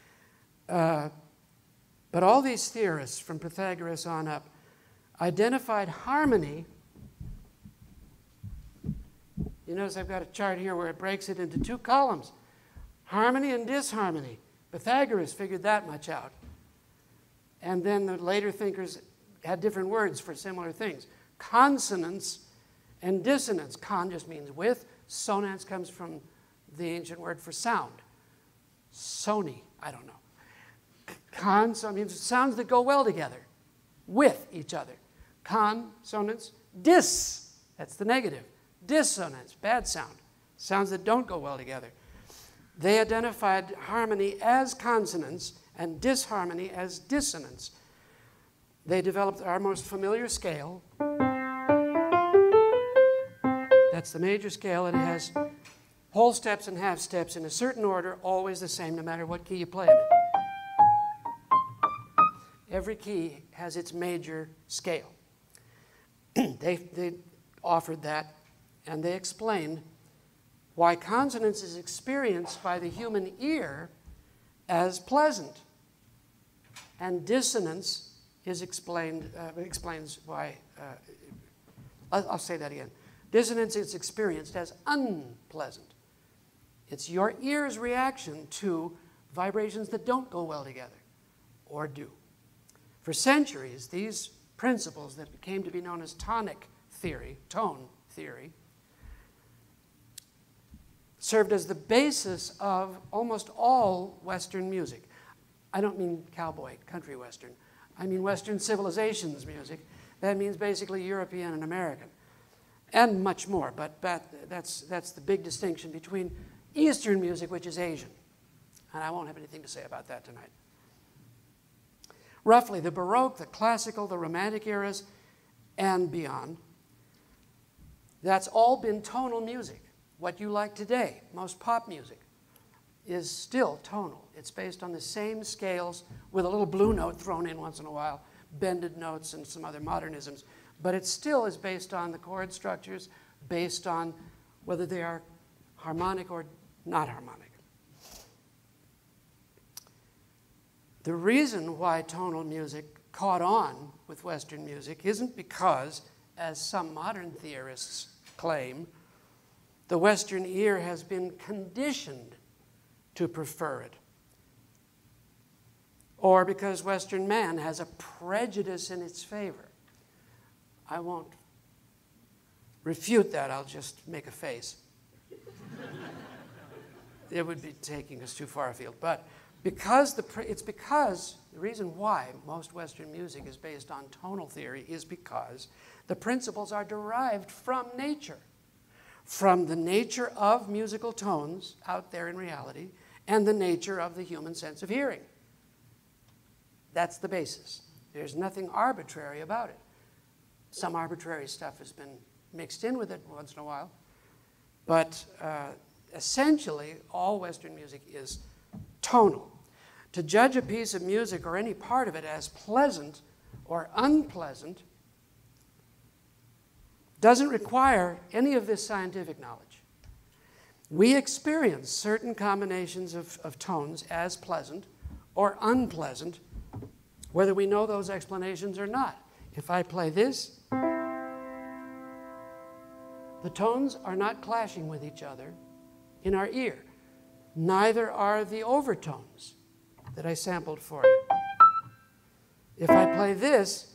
But all these theorists from Pythagoras on up identified harmony. You notice I've got a chart here where it breaks it into 2 columns. Harmony and disharmony. Pythagoras figured that much out. And then the later thinkers had different words for similar things. Consonance and dissonance. Con just means with. Sonance comes from the ancient word for sound. Sony, I don't know. Consonance means sounds that go well together, with each other. Consonance, dis, that's the negative. Dissonance, bad sound, sounds that don't go well together. They identified harmony as consonance and disharmony as dissonance. They developed our most familiar scale. That's the major scale, and it has whole steps and half steps in a certain order, always the same, no matter what key you play in it. Every key has its major scale. They offered that, and they explained why consonance is experienced by the human ear as pleasant, and dissonance is explains why. I'll say that again. Dissonance is experienced as unpleasant. It's your ear's reaction to vibrations that don't go well together, or do. For centuries, these principles that came to be known as tonic theory, tone theory, served as the basis of almost all Western music. I don't mean cowboy, country Western. I mean Western civilization's music. That means basically European and American, and much more. But that's the big distinction between Eastern music, which is Asian. And I won't have anything to say about that tonight. Roughly, the Baroque, the Classical, the Romantic eras, and beyond, that's all been tonal music. What you like today, most pop music, is still tonal. It's based on the same scales with a little blue note thrown in once in a while, bended notes and some other modernisms. But it still is based on the chord structures, based on whether they are harmonic or not harmonic. The reason why tonal music caught on with Western music isn't because, as some modern theorists claim, the Western ear has been conditioned to prefer it, or because Western man has a prejudice in its favor. I won't refute that, I'll just make a face. It would be taking us too far afield. But the reason why most Western music is based on tonal theory is because the principles are derived from nature, from the nature of musical tones out there in reality, and the nature of the human sense of hearing. That's the basis. There's nothing arbitrary about it. Some arbitrary stuff has been mixed in with it once in a while, but essentially all Western music is tonal. To judge a piece of music or any part of it as pleasant or unpleasant doesn't require any of this scientific knowledge. We experience certain combinations of tones as pleasant or unpleasant, whether we know those explanations or not. If I play this, the tones are not clashing with each other in our ear. Neither are the overtones that I sampled for you. If I play this,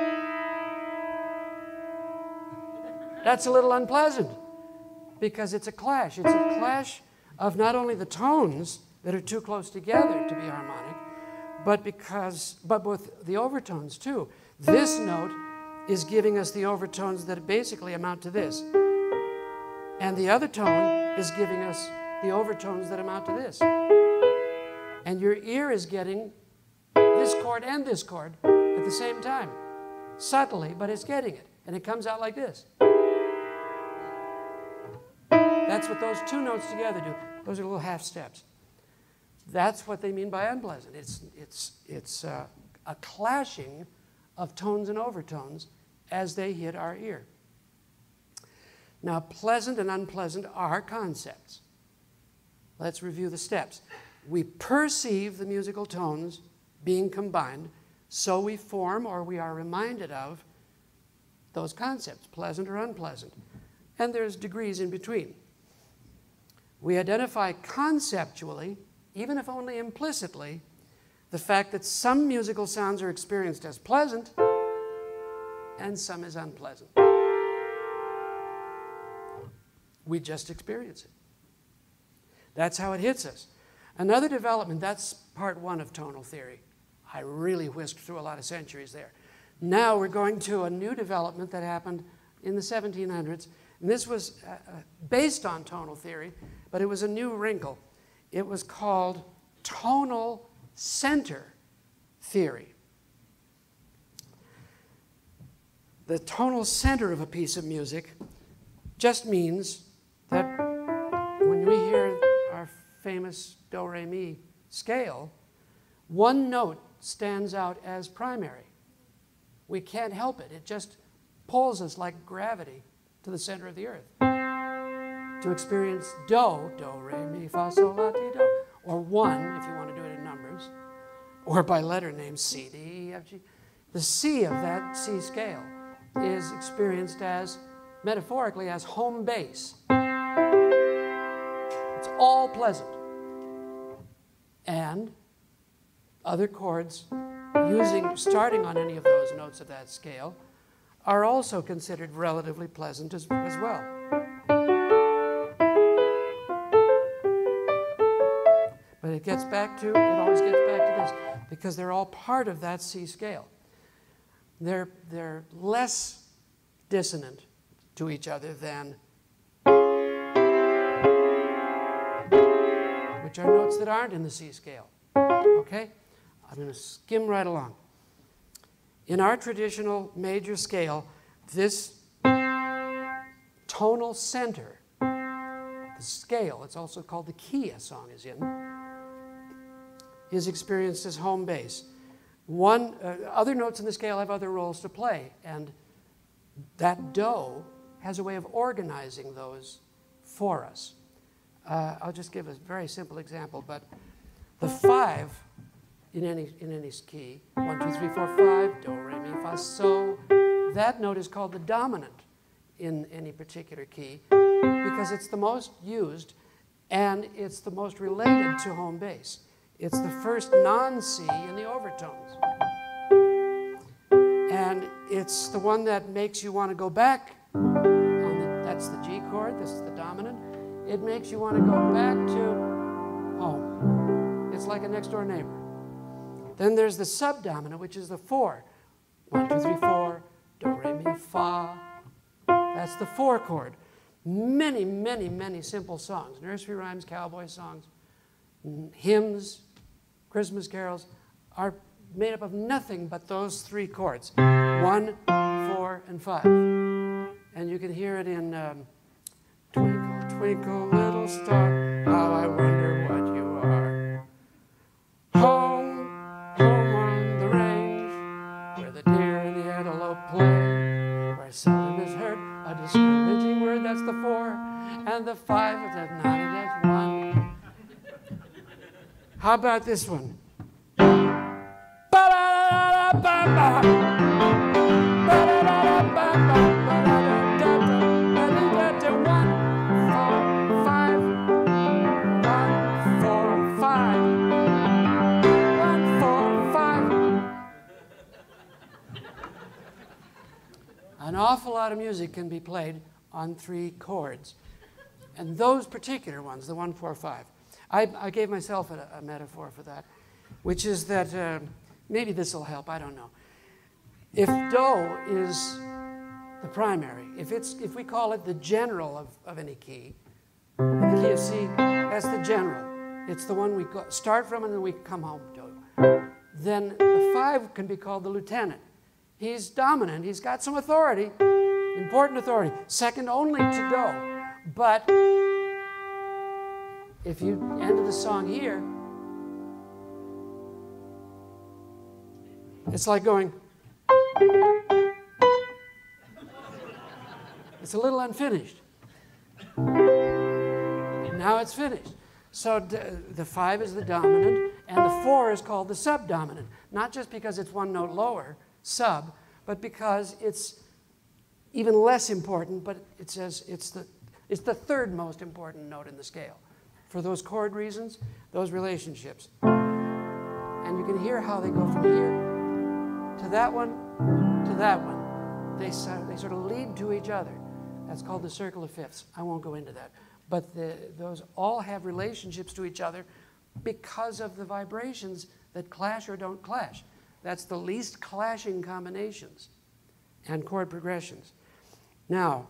that's a little unpleasant because it's a clash. It's a clash of not only the tones that are too close together to be harmonic, but with the overtones too. This note is giving us the overtones that basically amount to this. And the other tone is giving us the overtones that amount to this. And your ear is getting this chord and this chord at the same time. Subtly, but it's getting it. And it comes out like this. That's what those two notes together do. Those are little half steps. That's what they mean by unpleasant. It's a clashing of tones and overtones as they hit our ear. Now, pleasant and unpleasant are concepts. Let's review the steps. We perceive the musical tones being combined, so we form or we are reminded of those concepts, pleasant or unpleasant. And there's degrees in between. We identify conceptually, even if only implicitly, the fact that some musical sounds are experienced as pleasant and some as unpleasant. We just experience it. That's how it hits us. Another development, that's part one of tonal theory. I really whisked through a lot of centuries there. Now we're going to a new development that happened in the 1700s. And this was based on tonal theory, but it was a new wrinkle. It was called tonal center theory. The tonal center of a piece of music just means that when we hear our famous do-re-mi scale, one note stands out as primary. We can't help it. It just pulls us like gravity to the center of the earth. To experience do, do, re, mi, fa, sol, la, ti, do, or one, if you want to do it in numbers, or by letter names, C, D, E, F, G. The C of that C scale is experienced as, metaphorically, as home base. It's all pleasant. And other chords starting on any of those notes of that scale are also considered relatively pleasant as well. But it always gets back to this, because they're all part of that C scale. They're less dissonant to each other than, which are notes that aren't in the C scale. Okay? I'm going to skim right along. In our traditional major scale, this tonal center, the scale, it's also called the key a song is in, is experienced as home base. Other notes in the scale have other roles to play, and that do has a way of organizing those for us. I'll just give a very simple example, but the 5 in any key, 1, 2, 3, 4, 5, do, re, mi, fa, so, that note is called the dominant in any particular key because it's the most used and it's the most related to home base. It's the first non-C in the overtones. And it's the one that makes you want to go back. That's the G chord, this is the dominant. It makes you want to go back to home. It's like a next door neighbor. Then there's the subdominant, which is the 4. 1, 2, 3, 4, do, re, mi, fa. That's the 4 chord. Many, many, many simple songs. Nursery rhymes, cowboy songs, hymns, Christmas carols are made up of nothing but those 3 chords. 1, 4, and 5. And you can hear it in Twinkle, Twinkle, Little Star, how I wonder what you are. Home, home on the range, where the deer and the antelope play, where seldom is heard a discouraging word, that's the 4, and the 5, that's 9, that's 1. How about this one? An awful lot of music can be played on 3 chords. And those particular ones, the 1, 4, 5, I gave myself a metaphor for that, which is that, maybe this will help, I don't know. If do is the primary, if we call it the general of any key, in the key of C, that's the general. It's the one we start from and then we come home to. Then the 5 can be called the lieutenant. He's dominant, he's got some authority, important authority, second only to do. But if you ended the song here, it's like going, it's a little unfinished. Now it's finished. So the 5 is the dominant, and the 4 is called the subdominant. Not just because it's one note lower, sub, but because it's even less important, but it says it's the 3rd most important note in the scale. For those chord reasons, those relationships. And you can hear how they go from here to that one, to that one. They sort of lead to each other. That's called the circle of fifths. I won't go into that. But those all have relationships to each other because of the vibrations that clash or don't clash. That's the least clashing combinations and chord progressions. Now,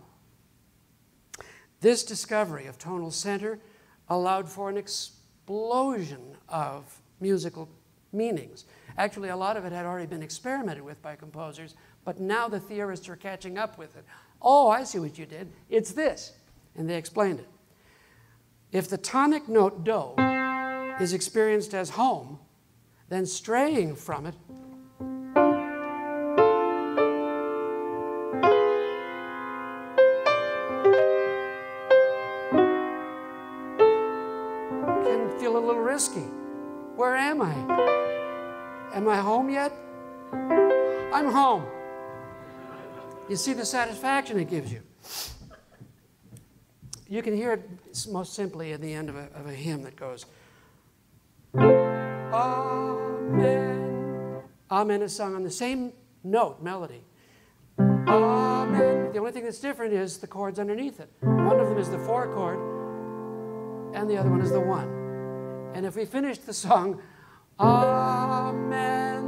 this discovery of tonal center allowed for an explosion of musical meanings. Actually, a lot of it had already been experimented with by composers, but now the theorists are catching up with it. Oh, I see what you did. It's this. And they explained it. If the tonic note do is experienced as home, then straying from it can feel a little risky. Where am I? Am I home yet? I'm home. You see the satisfaction it gives you. You can hear it most simply at the end of a hymn that goes, Amen. Amen is sung on the same note, melody. Amen. The only thing that's different is the chords underneath it. One of them is the 4 chord, and the other one is the 1. And if we finished the song, Amen.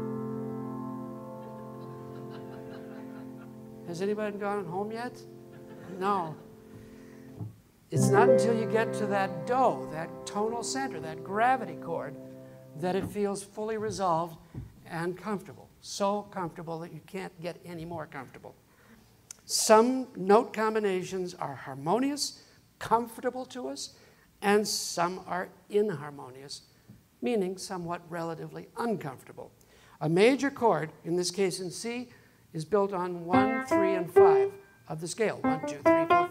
Has anybody gone home yet? No. It's not until you get to that do, that tonal center, that gravity chord, that it feels fully resolved and comfortable. So comfortable that you can't get any more comfortable. Some note combinations are harmonious, comfortable to us, and some are inharmonious, meaning somewhat relatively uncomfortable. A major chord, in this case in C, is built on 1, 3, and 5 of the scale. 1, 2, 3, 4, 5.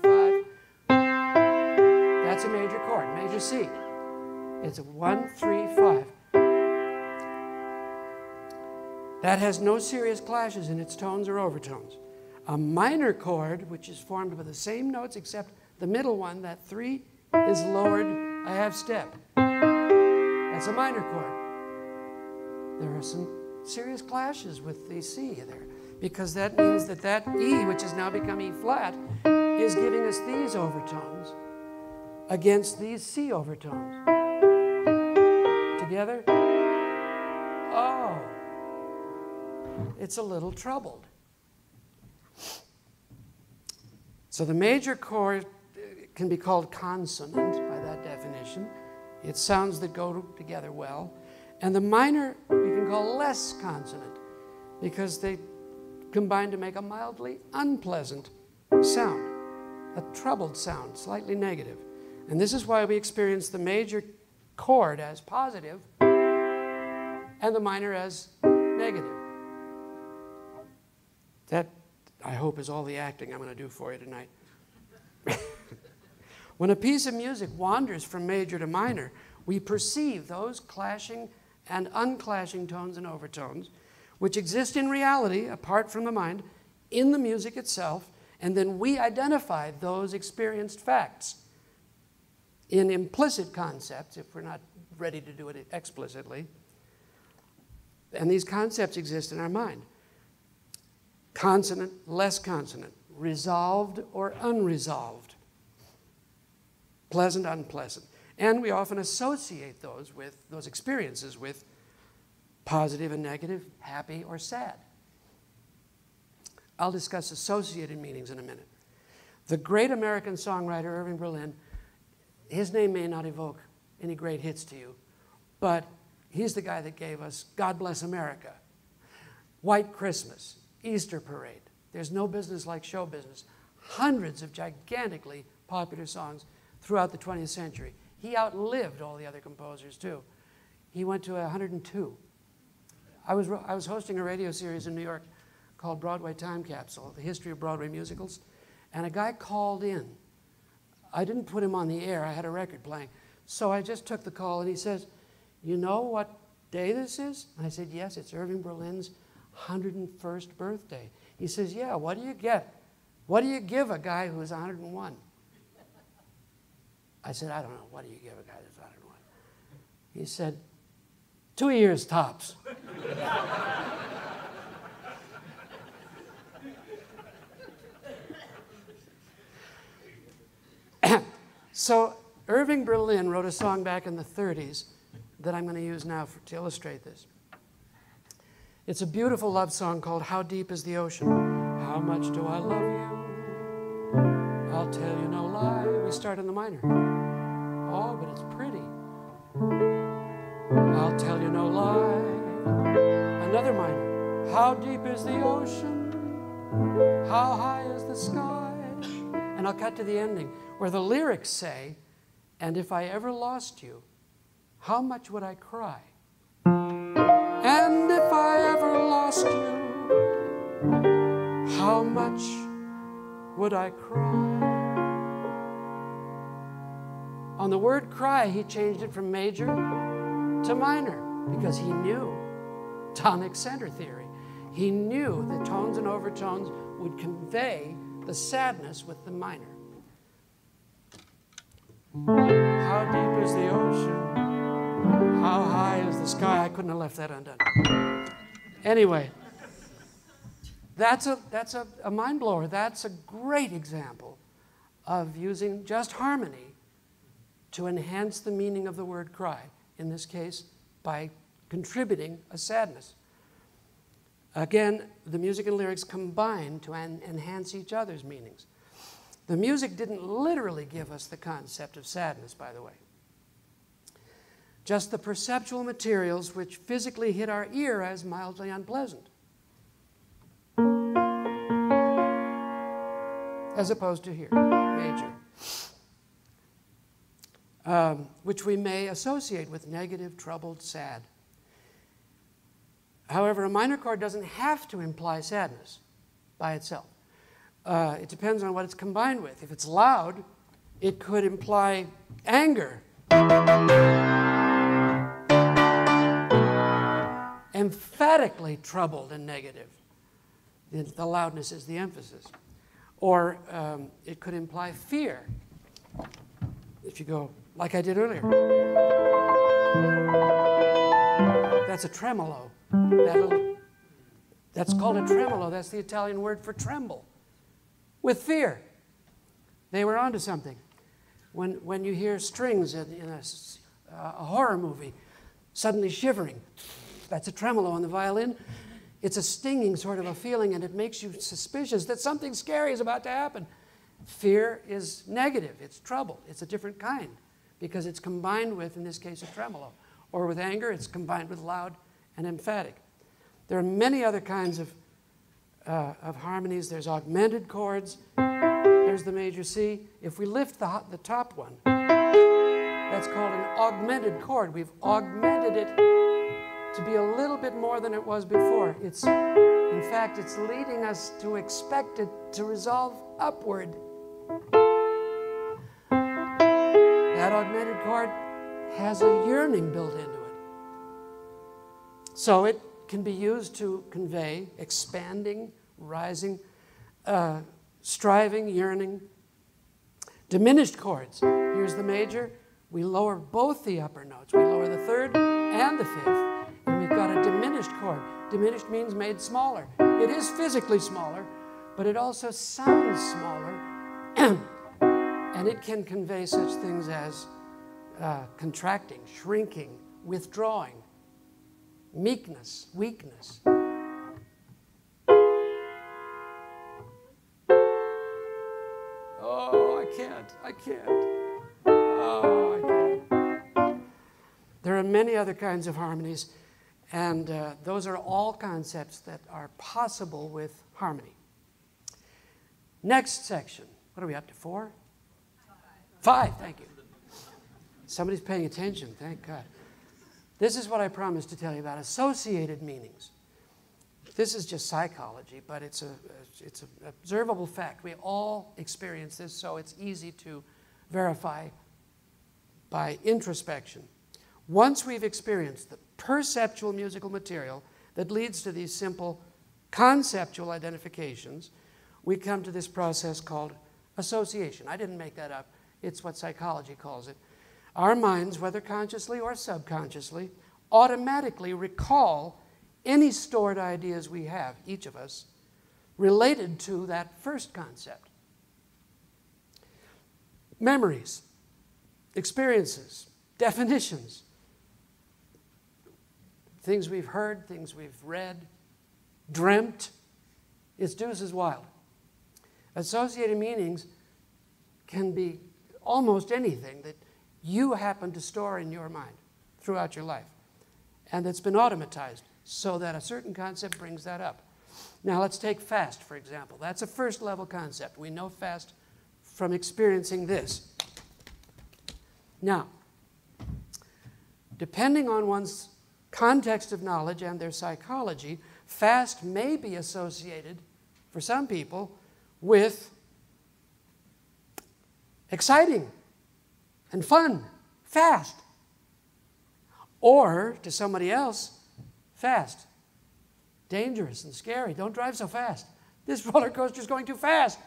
That's a major chord, major C. It's a 1, 3, 5. That has no serious clashes in its tones or overtones. A minor chord, which is formed by the same notes except the middle one, that 3, is lowered a half step. That's a minor chord. There are some serious clashes with the C there, because that means that that E, which has now become E flat, is giving us these overtones against these C overtones. Together? Oh, it's a little troubled. So the major chord can be called consonant by that definition. It's sounds that go together well. And the minor we can call less consonant because they combine to make a mildly unpleasant sound, a troubled sound, slightly negative. And this is why we experience the major chord as positive and the minor as negative. That, I hope, is all the acting I'm going to do for you tonight. When a piece of music wanders from major to minor, we perceive those clashing and unclashing tones and overtones, which exist in reality, apart from the mind, in the music itself, and then we identify those experienced facts in implicit concepts, if we're not ready to do it explicitly. And these concepts exist in our mind. Consonant, less consonant, resolved or unresolved, pleasant, unpleasant. And we often associate those experiences with positive and negative, happy or sad. I'll discuss associated meanings in a minute. The great American songwriter Irving Berlin, his name may not evoke any great hits to you, but he's the guy that gave us God Bless America, White Christmas, Easter Parade, There's No Business Like Show Business, hundreds of gigantically popular songs throughout the 20th century. He outlived all the other composers too. He went to 102. I was hosting a radio series in New York called Broadway Time Capsule, the history of Broadway musicals, and a guy called in. I didn't put him on the air, I had a record playing. So I just took the call and he says, you know what day this is? And I said, yes, it's Irving Berlin's 101st birthday. He says, yeah, what do you get? What do you give a guy who is 101? I said, I don't know, what do you give a guy who's 101? He said, 2 years tops. So Irving Berlin wrote a song back in the 30s that I'm going to use now to illustrate this. It's a beautiful love song called How Deep is the Ocean? How much do I love you? I'll tell you no lie. We start in the minor. Oh, but it's pretty. I'll tell you no lie. Another minor. How deep is the ocean? How high is the sky? And I'll cut to the ending, where the lyrics say, And if I ever lost you, how much would I cry? And if I ever lost you, how much would I cry? On the word cry, he changed it from major to minor because he knew tonic center theory. He knew that tones and overtones would convey the sadness with the minor. How deep is the ocean? How high is the sky? I couldn't have left that undone. Anyway, that's a mind blower. That's a great example of using just harmony to enhance the meaning of the word cry, in this case, by contributing a sadness. Again, the music and lyrics combine to enhance each other's meanings. The music didn't literally give us the concept of sadness, by the way. Just the perceptual materials which physically hit our ear as mildly unpleasant, as opposed to here, major, which we may associate with negative, troubled, sad. However, a minor chord doesn't have to imply sadness by itself. It depends on what it's combined with. If it's loud, it could imply anger. Emphatically troubled and negative. The loudness is the emphasis. Or it could imply fear. If you go like I did earlier. That's a tremolo. That's called a tremolo. That's the Italian word for tremble. With fear. They were onto something. When you hear strings in a horror movie suddenly shivering, that's a tremolo on the violin. It's a stinging sort of a feeling, and it makes you suspicious that something scary is about to happen. Fear is negative. It's trouble. It's a different kind because it's combined with, in this case, a tremolo. Or with anger, it's combined with loud and emphatic. There are many other kinds of harmonies. There's augmented chords. There's the major C. If we lift the top one, that's called an augmented chord. We've augmented it to be a little bit more than it was before. In fact, it's leading us to expect it to resolve upward. That augmented chord has a yearning built into it. So it can be used to convey expanding, rising, striving, yearning. Diminished chords. Here's the major. We lower both the upper notes. We lower the third and the fifth. And we've got a diminished chord. Diminished means made smaller. It is physically smaller, but it also sounds smaller. And it can convey such things as contracting, shrinking, withdrawing, meekness, weakness. Oh, I can't. Oh, I can't. There are many other kinds of harmonies, and those are all concepts that are possible with harmony. Next section. What are we up to, 4? 5, thank you. Somebody's paying attention, thank God. This is what I promised to tell you about, associated meanings. This is just psychology, but it's an observable fact. We all experience this, so it's easy to verify by introspection. Once we've experienced the perceptual musical material that leads to these simple conceptual identifications, we come to this process called association. I didn't make that up. It's what psychology calls it. Our minds, whether consciously or subconsciously, automatically recall any stored ideas we have, each of us, related to that first concept. Memories, experiences, definitions, things we've heard, things we've read, dreamt. It's deuces wild. Associated meanings can be almost anything that you happen to store in your mind throughout your life, and that's been automatized so that a certain concept brings that up. Now let's take fast, for example. That's a first level concept. We know fast from experiencing this. Now, depending on one's context of knowledge and their psychology, fast may be associated, for some people, with exciting and fun, fast. Or, to somebody else, fast, dangerous and scary. Don't drive so fast. This roller coaster is going too fast.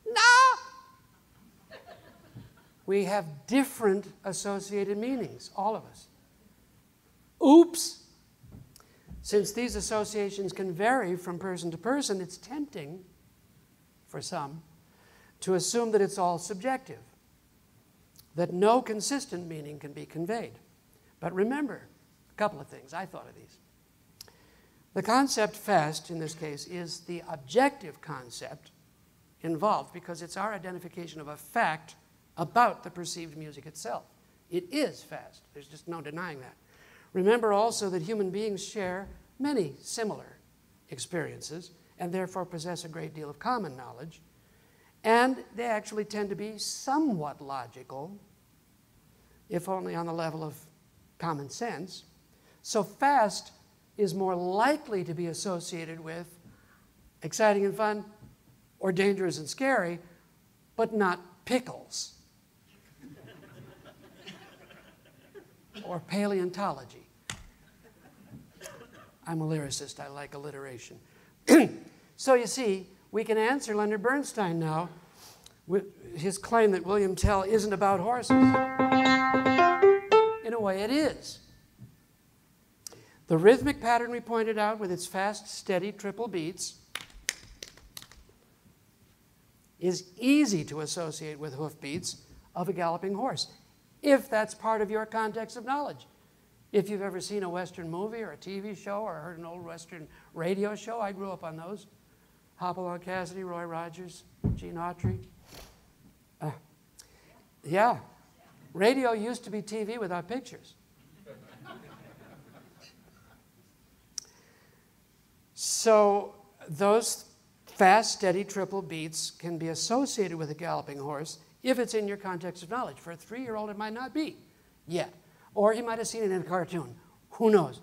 No! We have different associated meanings, all of us. Oops! Since these associations can vary from person to person, it's tempting, for some, to assume that it's all subjective, that no consistent meaning can be conveyed. But remember a couple of things. I thought of these. The concept fast, in this case, is the objective concept involved because it's our identification of a fact about the perceived music itself. It is fast. There's just no denying that. Remember also that human beings share many similar experiences and therefore possess a great deal of common knowledge. And they actually tend to be somewhat logical, if only on the level of common sense. So fast is more likely to be associated with exciting and fun or dangerous and scary, but not pickles or paleontology. I'm a lyricist. I like alliteration. So you see, we can answer Leonard Bernstein now with his claim that William Tell isn't about horses. In a way, it is. The rhythmic pattern we pointed out with its fast, steady triple beats is easy to associate with hoof beats of a galloping horse, if that's part of your context of knowledge. If you've ever seen a Western movie or a TV show or heard an old Western radio show, I grew up on those. Hopalong Cassidy, Roy Rogers, Gene Autry. Yeah, radio used to be TV without pictures. So those fast, steady triple beats can be associated with a galloping horse if it's in your context of knowledge. For a 3-year-old, it might not be yet. Or he might have seen it in a cartoon. Who knows?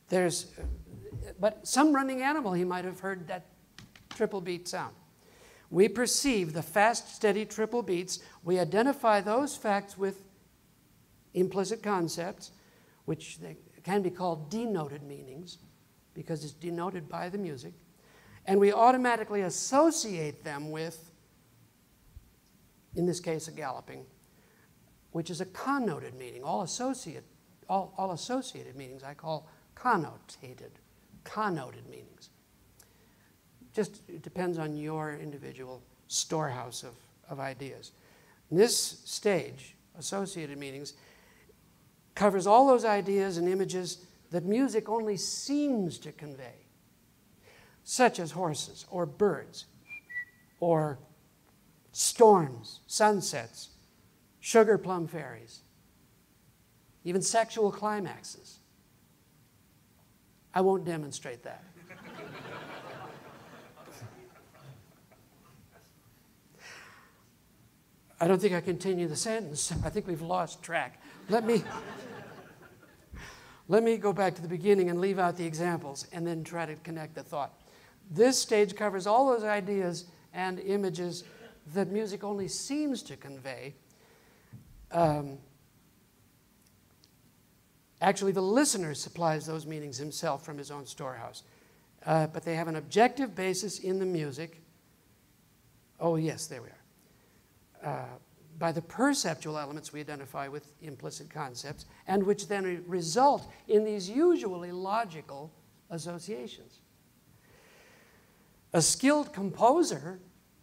But some running animal, he might have heard that triple beat sound. We perceive the fast, steady triple beats. We identify those facts with implicit concepts, which they can be called denoted meanings, because it's denoted by the music. And we automatically associate them with, in this case, a galloping, which is a connoted meaning. All associated meanings I call connoted meanings. Just it depends on your individual storehouse of ideas. This stage, associated meanings, covers all those ideas and images that music only seems to convey, such as horses or birds or storms, sunsets, sugar plum fairies, even sexual climaxes. I won't demonstrate that. I don't think I continue the sentence. I think we've lost track. Let me go back to the beginning and leave out the examples and then try to connect the thought. This stage covers all those ideas and images that music only seems to convey. Actually, the listener supplies those meanings himself from his own storehouse. But they have an objective basis in the music. Oh, yes, there we are. By the perceptual elements we identify with implicit concepts, and which then result in these usually logical associations. A skilled composer,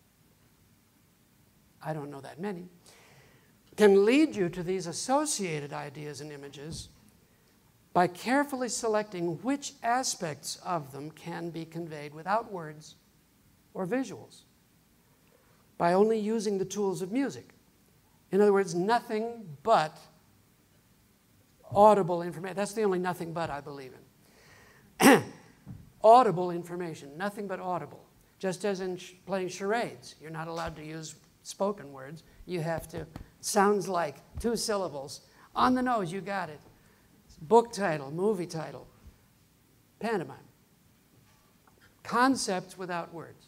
I don't know that many, can lead you to these associated ideas and images by carefully selecting which aspects of them can be conveyed without words or visuals, by only using the tools of music. In other words, nothing but audible information. That's the only nothing but I believe in. Audible information, nothing but audible. Just as in playing charades, you're not allowed to use spoken words. You have to sounds like 2 syllables. On the nose, you got it. Book title, movie title, pantomime. Concepts without words.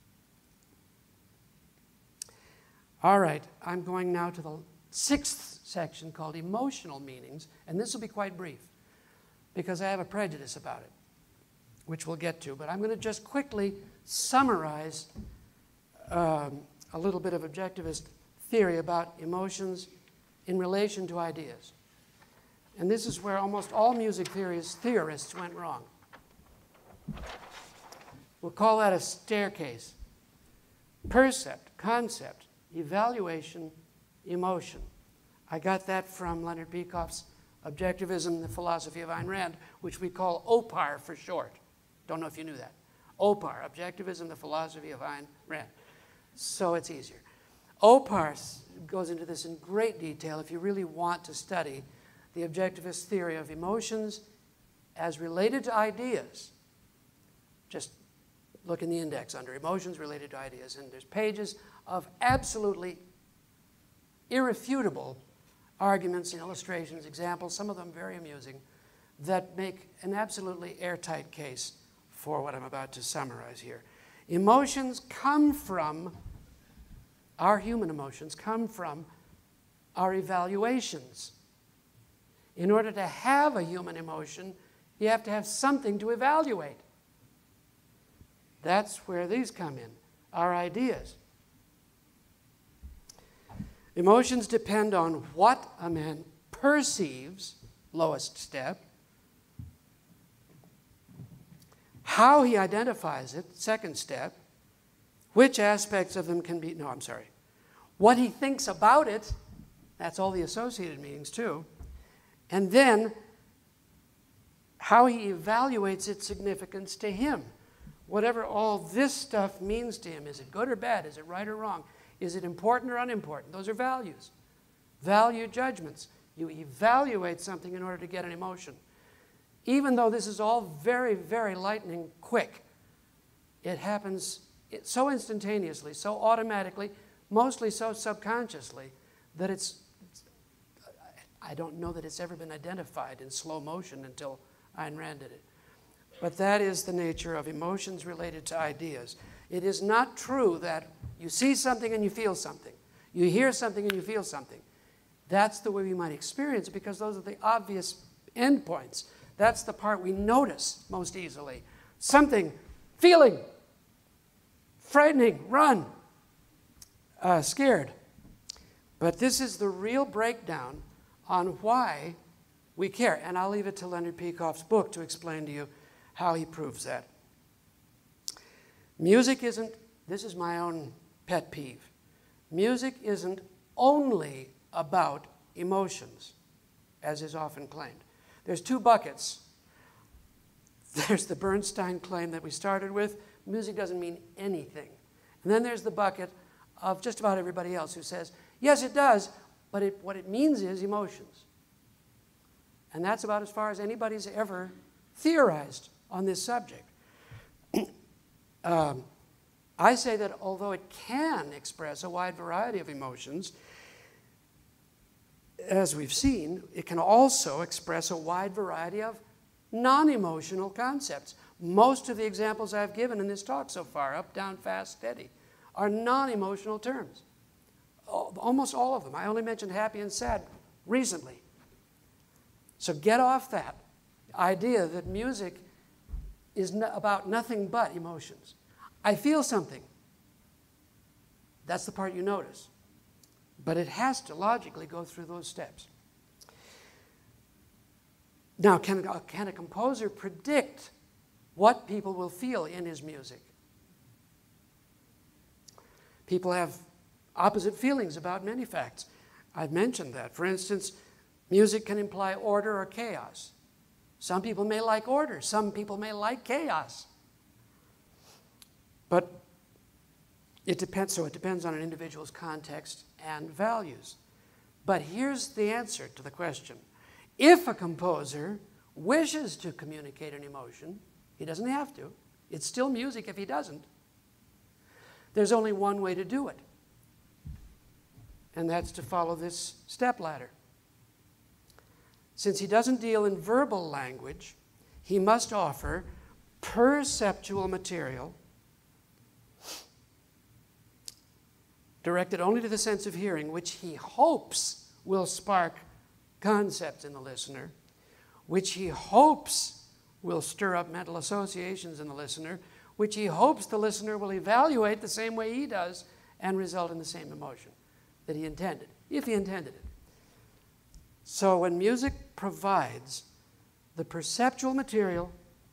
All right, I'm going now to the 6th section called emotional meanings, and this will be quite brief because I have a prejudice about it, which we'll get to, but I'm going to just quickly summarize a little bit of objectivist theory about emotions in relation to ideas. And this is where almost all music theorists went wrong. We'll call that a staircase. Percept, concept, evaluation, emotion. I got that from Leonard Peikoff's Objectivism, the Philosophy of Ayn Rand, which we call OPAR for short. Don't know if you knew that. OPAR, Objectivism, the Philosophy of Ayn Rand. So it's easier. OPAR goes into this in great detail if you really want to study the objectivist theory of emotions as related to ideas. Just look in the index under emotions related to ideas, and there's pages of absolutely irrefutable arguments and illustrations, examples, some of them very amusing, that make an absolutely airtight case for what I'm about to summarize here. Emotions come from, our human emotions come from our evaluations. In order to have a human emotion, you have to have something to evaluate. That's where these come in, our ideas. Emotions depend on what a man perceives, lowest step, how he identifies it, second step, which aspects of them can be, what he thinks about it, that's all the associated meanings too, and then how he evaluates its significance to him. Whatever all this stuff means to him, is it good or bad? Is it right or wrong? Is it important or unimportant? Those are values. Value judgments. You evaluate something in order to get an emotion. Even though this is all very, very lightning quick, it happens so instantaneously, so automatically, mostly so subconsciously, that I don't know that it's ever been identified in slow motion until Ayn Rand did it. But that is the nature of emotions related to ideas. It is not true that you see something and you feel something. You hear something and you feel something. That's the way we might experience it because those are the obvious endpoints. That's the part we notice most easily. Something, feeling, frightening, run, scared. But this is the real breakdown on why we care. And I'll leave it to Leonard Peikoff's book to explain to you how he proves that. Music isn't, this is my own pet peeve, music isn't only about emotions, as is often claimed. There's 2 buckets. There's the Bernstein claim that we started with, music doesn't mean anything. And then there's the bucket of just about everybody else who says, yes, it does, but what it means is emotions. And that's about as far as anybody's ever theorized on this subject. I say that although it can express a wide variety of emotions, as we've seen, it can also express a wide variety of non-emotional concepts. Most of the examples I've given in this talk so far, up, down, fast, steady, are non-emotional terms. Almost all of them. I only mentioned happy and sad recently. So get off that idea that music is about nothing but emotions. I feel something. That's the part you notice. But it has to logically go through those steps. Now, can a composer predict what people will feel in his music? People have opposite feelings about many facts. I've mentioned that. For instance, music can imply order or chaos. Some people may like order. Some people may like chaos. But it depends on an individual's context and values. But here's the answer to the question. If a composer wishes to communicate an emotion, he doesn't have to. It's still music if he doesn't. There's only one way to do it. and that's to follow this stepladder. Since he doesn't deal in verbal language, he must offer perceptual material directed only to the sense of hearing, which he hopes will spark concepts in the listener, which he hopes will stir up mental associations in the listener, which he hopes the listener will evaluate the same way he does and result in the same emotion that he intended, if he intended it. So when music provides the perceptual material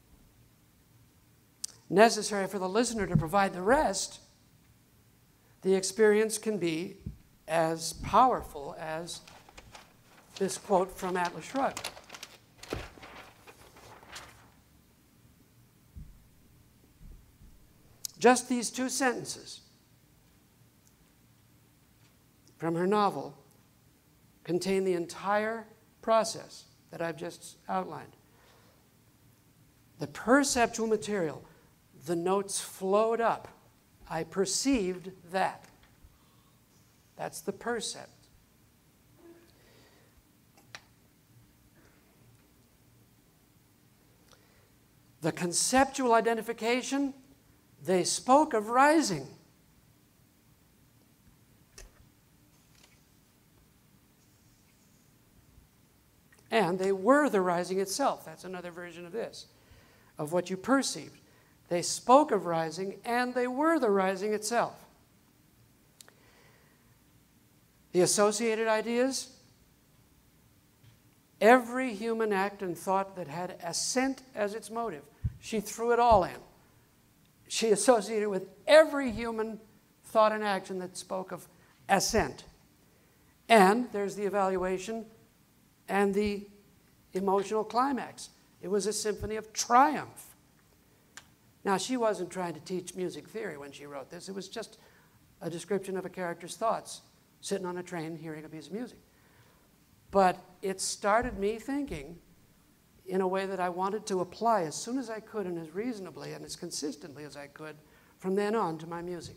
necessary for the listener to provide the rest, the experience can be as powerful as this quote from Atlas Shrugged. Just these two sentences from her novel contain the entire process that I've just outlined. The perceptual material, the notes flowed up. I perceived that. That's the percept. The conceptual identification, they spoke of rising. And they were the rising itself. That's another version of this, of what you perceived. They spoke of rising, and they were the rising itself. The associated ideas, every human act and thought that had assent as its motive, she threw it all in. She associated with every human thought and action that spoke of assent. And there's the evaluation and the emotional climax. It was a symphony of triumph. Now, she wasn't trying to teach music theory when she wrote this. It was just a description of a character's thoughts, sitting on a train hearing a piece of music. But it started me thinking in a way that I wanted to apply as soon as I could and as reasonably and as consistently as I could from then on to my music.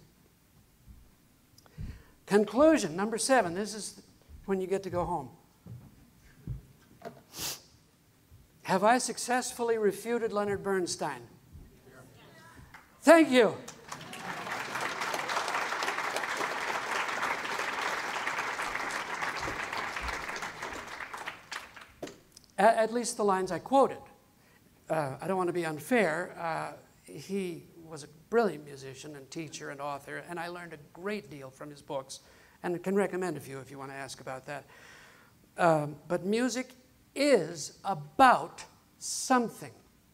Conclusion, number 7. This is when you get to go home. Have I successfully refuted Leonard Bernstein? Thank you. At least the lines I quoted. I don't want to be unfair. He was a brilliant musician and teacher and author, and I learned a great deal from his books, and can recommend a few if you want to ask about that. But music is about something.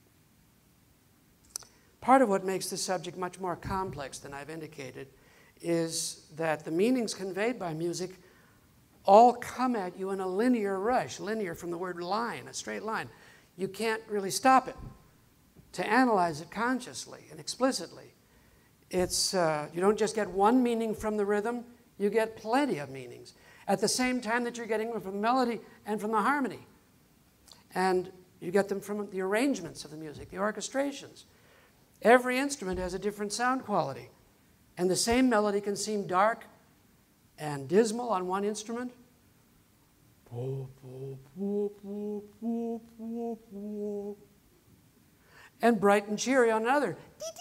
Part of what makes this subject much more complex than I've indicated is that the meanings conveyed by music all come at you in a linear rush, linear from the word line, a straight line. You can't really stop it to analyze it consciously and explicitly. It's, you don't just get one meaning from the rhythm, you get plenty of meanings at the same time that you're getting them from the melody and from the harmony. And you get them from the arrangements of the music, the orchestrations. Every instrument has a different sound quality, and the same melody can seem dark and dismal on one instrument, and bright and cheery on another.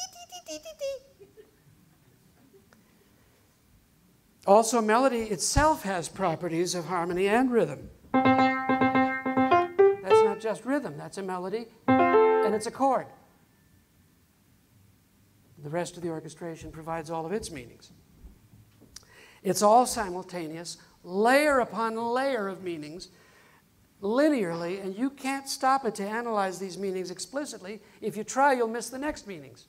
Also, melody itself has properties of harmony and rhythm. That's not just rhythm, that's a melody, and it's a chord. The rest of the orchestration provides all of its meanings. It's all simultaneous, layer upon layer of meanings, linearly, and you can't stop it to analyze these meanings explicitly. If you try, you'll miss the next meanings.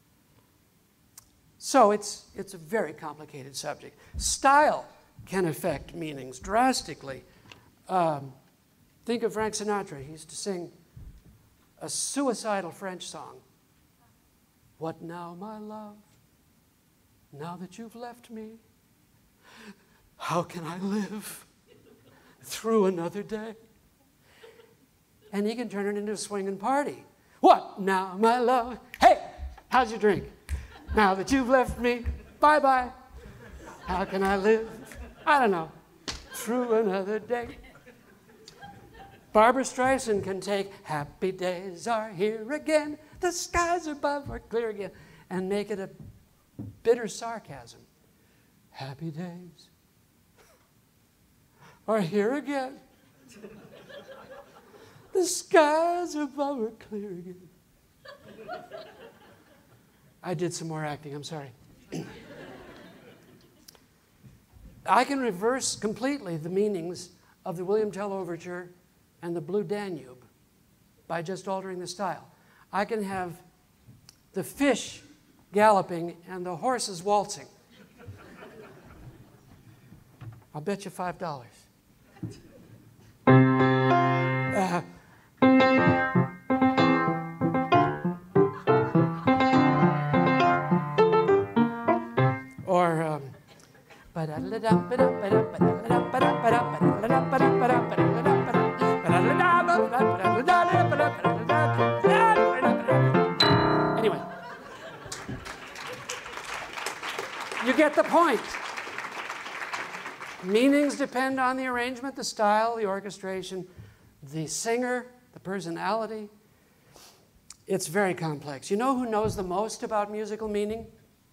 So it's a very complicated subject. Style can affect meanings drastically. Think of Frank Sinatra. He used to sing a suicidal French song. What now, my love? Now that you've left me, how can I live through another day? And he can turn it into a swinging party. What now, my love? Hey, how's your drink? Now that you've left me, bye-bye. How can I live? I don't know. through another day. Barbra Streisand can take happy days are here again, the skies above are clear again, and make it a bitter sarcasm. Happy days are here again. The skies above are clear again. I did some more acting, I'm sorry. I can reverse completely the meanings of the William Tell Overture and the Blue Danube by just altering the style. I can have the fish galloping and the horses waltzing. I'll bet you $5. Or anyway, you get the point. Meanings depend on the arrangement, the style, the orchestration, the singer, the personality. It's very complex. You know who knows the most about musical meaning?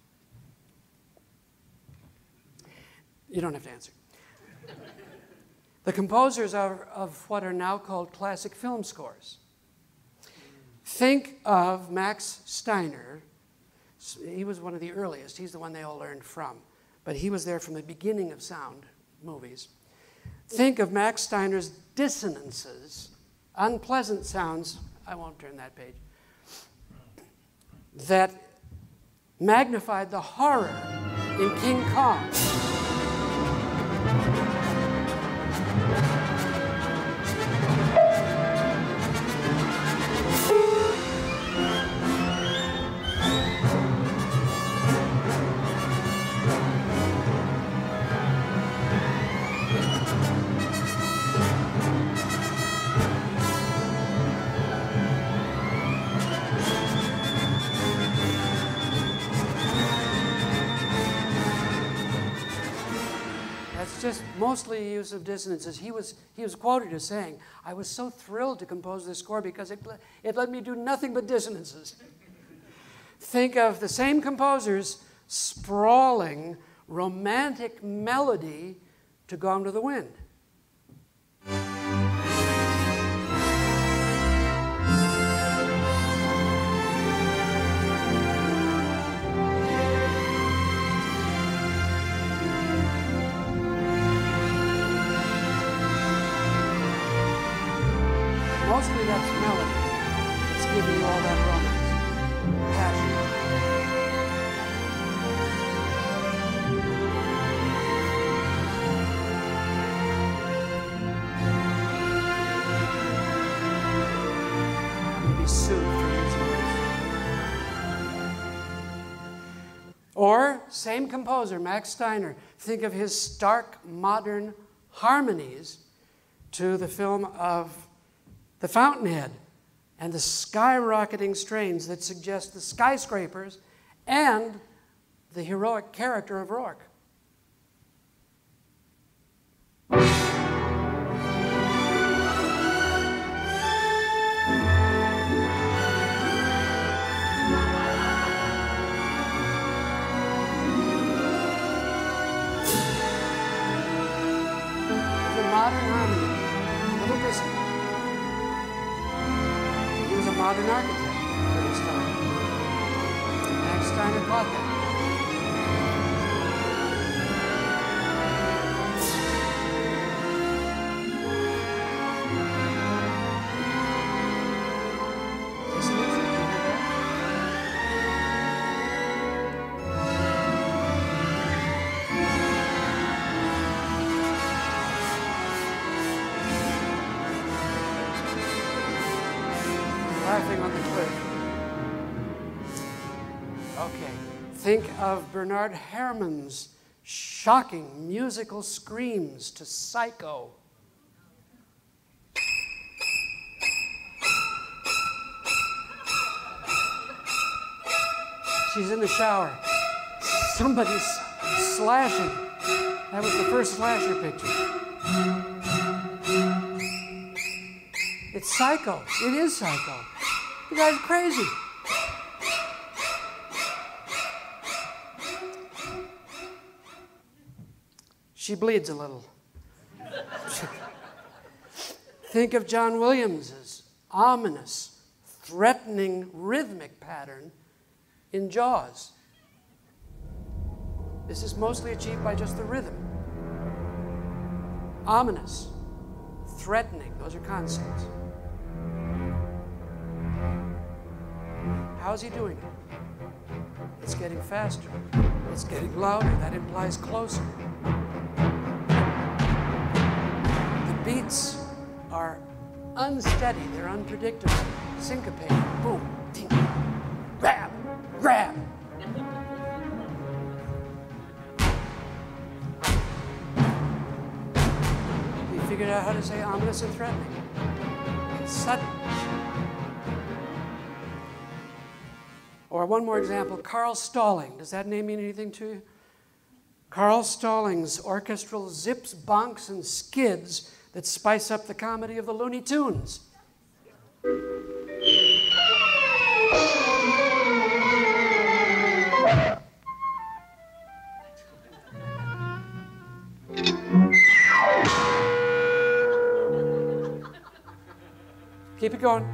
You don't have to answer. The composers of what are now called classic film scores. Think of Max Steiner. He was one of the earliest. He's the one they all learned from. But he was there from the beginning of sound movies. Think of Max Steiner's dissonances, unpleasant sounds, I won't turn that page, that magnified the horror in King Kong. Just mostly use of dissonances. He was quoted as saying, "I was so thrilled to compose this score because it let me do nothing but dissonances." Think of the same composers sprawling romantic melody to Gone with the Wind. Mostly that's melody. It's giving you all that romance, passion. I'm going to be sued for using this. Or, same composer, Max Steiner. Think of his stark modern harmonies to the film of The Fountainhead, and the skyrocketing strains that suggest the skyscrapers and the heroic character of Rourke. The modern harmony, a little distant. Modern architect for his time. Max Steiner caught that. Laughing on the cliff. Okay. Think of Bernard Herrmann's shocking musical screams to Psycho. She's in the shower. Somebody's slashing. That was the first slasher picture. It's psycho. It is psycho. The guy's crazy. She bleeds a little. Think of John Williams's ominous, threatening rhythmic pattern in Jaws. This is mostly achieved by just the rhythm. Ominous, threatening, those are concepts. How's he doing it? It's getting faster. It's getting louder. That implies closer. The beats are unsteady. They're unpredictable. Syncopated. Boom, ding, grab, grab. We figured out how to say ominous and threatening. It's sudden. Or one more example, Carl Stalling. Does that name mean anything to you? Carl Stalling's orchestral zips, bonks, and skids that spice up the comedy of the Looney Tunes. Keep it going.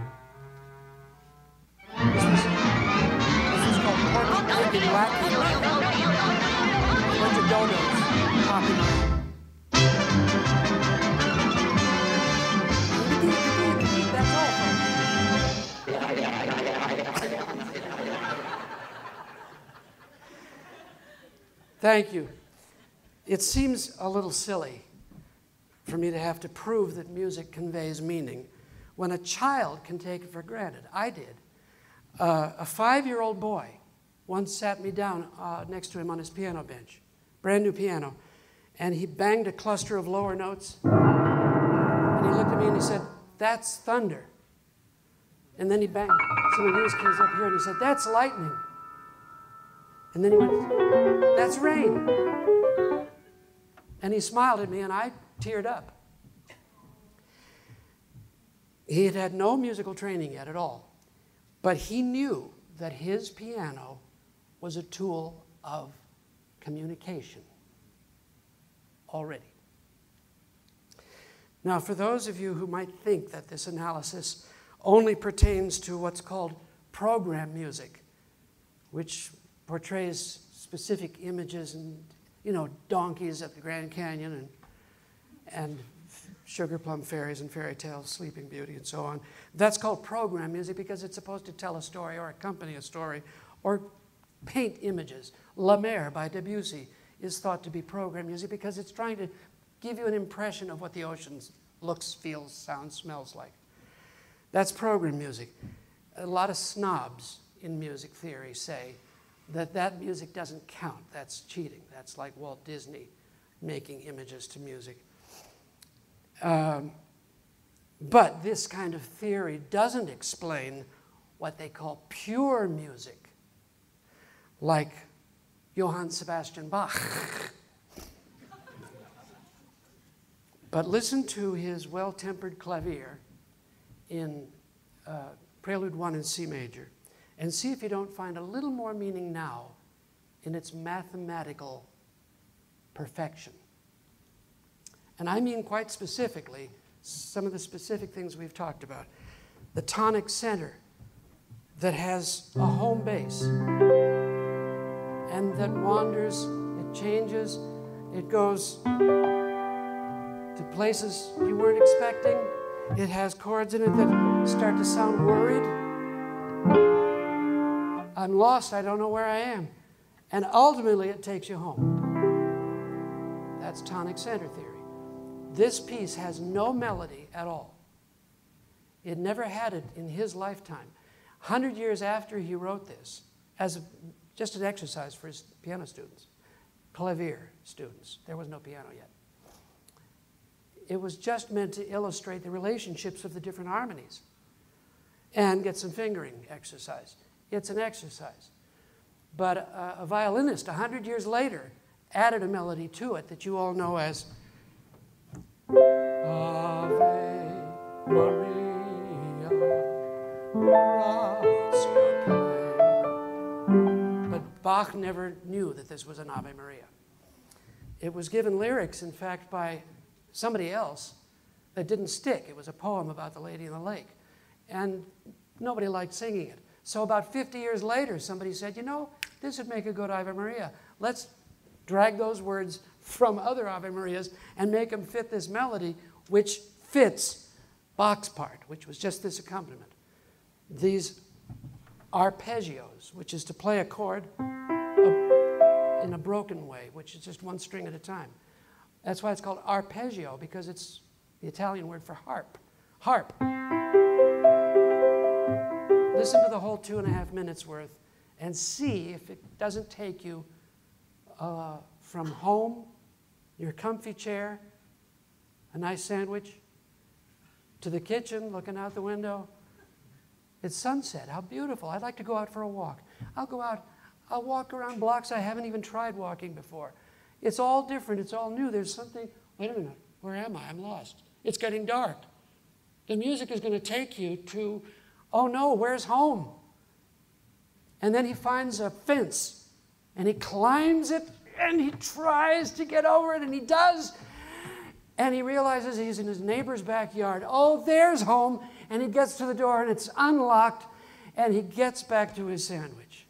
Bunch of donuts popping around. That's all. Thank you. It seems a little silly for me to have to prove that music conveys meaning when a child can take it for granted. I did. A 5-year-old boy once sat me down next to him on his piano bench, brand new piano, and he banged a cluster of lower notes, and he looked at me and he said, "That's thunder." And then he banged some of his keys up here and he said, "That's lightning." And then he went, "That's rain." And he smiled at me and I teared up. He had had no musical training yet at all, but he knew that his piano was a tool of communication already. Now, for those of you who might think that this analysis only pertains to what's called program music, which portrays specific images and, donkeys at the Grand Canyon and sugar plum fairies and fairy tales, Sleeping Beauty, and so on. That's called program music because it's supposed to tell a story or accompany a story or paint images. La Mer by Debussy is thought to be program music because it's trying to give you an impression of what the ocean looks, feels, sounds, smells like. That's program music. A lot of snobs in music theory say that music doesn't count. That's cheating. That's like Walt Disney making images to music. But this kind of theory doesn't explain what they call pure music, like Johann Sebastian Bach. But listen to his well-tempered clavier in Prelude 1 in C major, and see if you don't find a little more meaning now in its mathematical perfection. And I mean quite specifically some of the specific things we've talked about. The tonic center that has a home base and that wanders, it changes, it goes to places you weren't expecting. It has chords in it that start to sound worried. I'm lost, I don't know where I am. And ultimately it takes you home. That's tonic center theory. This piece has no melody at all. It never had it in his lifetime. 100 years after he wrote this, as just an exercise for his piano students, clavier students. There was no piano yet. It was just meant to illustrate the relationships of the different harmonies and get some fingering exercise. It's an exercise. But a violinist 100 years later added a melody to it that you all know as Ave Maria, gratia plena. But Bach never knew that this was an Ave Maria. It was given lyrics, in fact, by somebody else that didn't stick. It was a poem about the Lady in the Lake. And nobody liked singing it. So about 50 years later, somebody said, you know, this would make a good Ave Maria. Let's drag those words from other Ave Marias and make them fit this melody, which fits Bach's part, which was just this accompaniment. These arpeggios, which is to play a chord in a broken way, which is just one string at a time. That's why it's called arpeggio, because it's the Italian word for harp. Harp. Listen to the whole 2.5 minutes worth and see if it doesn't take you from home, your comfy chair, a nice sandwich, to the kitchen, looking out the window. It's sunset. How beautiful. I'd like to go out for a walk. I'll go out. I'll walk around blocks I haven't even tried walking before. It's all different. It's all new. There's something. Wait a minute. Where am I? I'm lost. It's getting dark. The music is going to take you to, oh no, where's home? And then he finds a fence, and he climbs it, and he tries to get over it, and he does. And he realizes he's in his neighbor's backyard. Oh, there's home. And he gets to the door, and it's unlocked, and he gets back to his sandwich.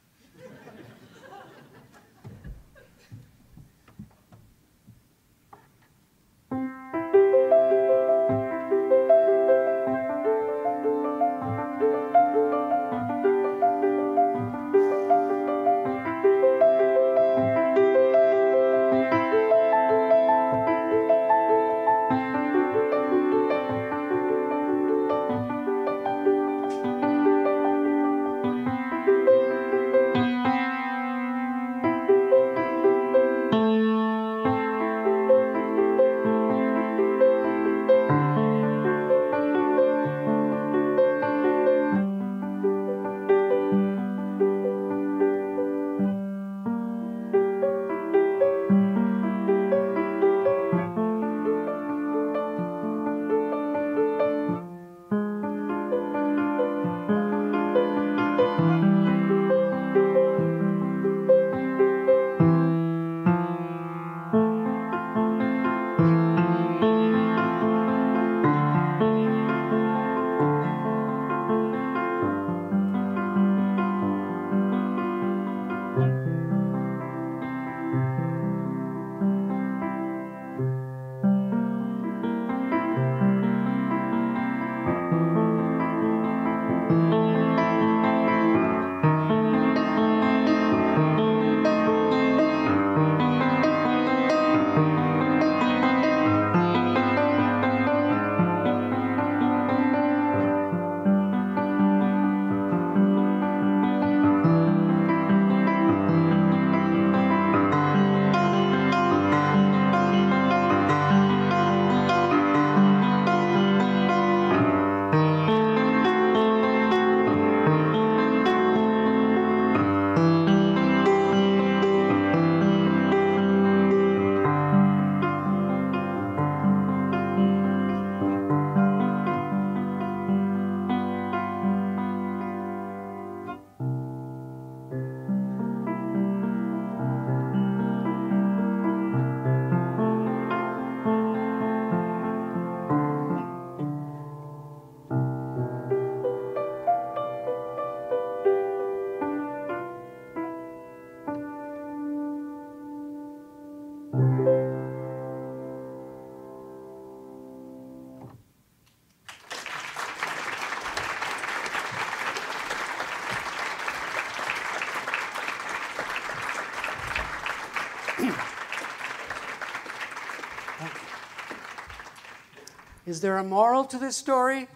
Is there a moral to this story?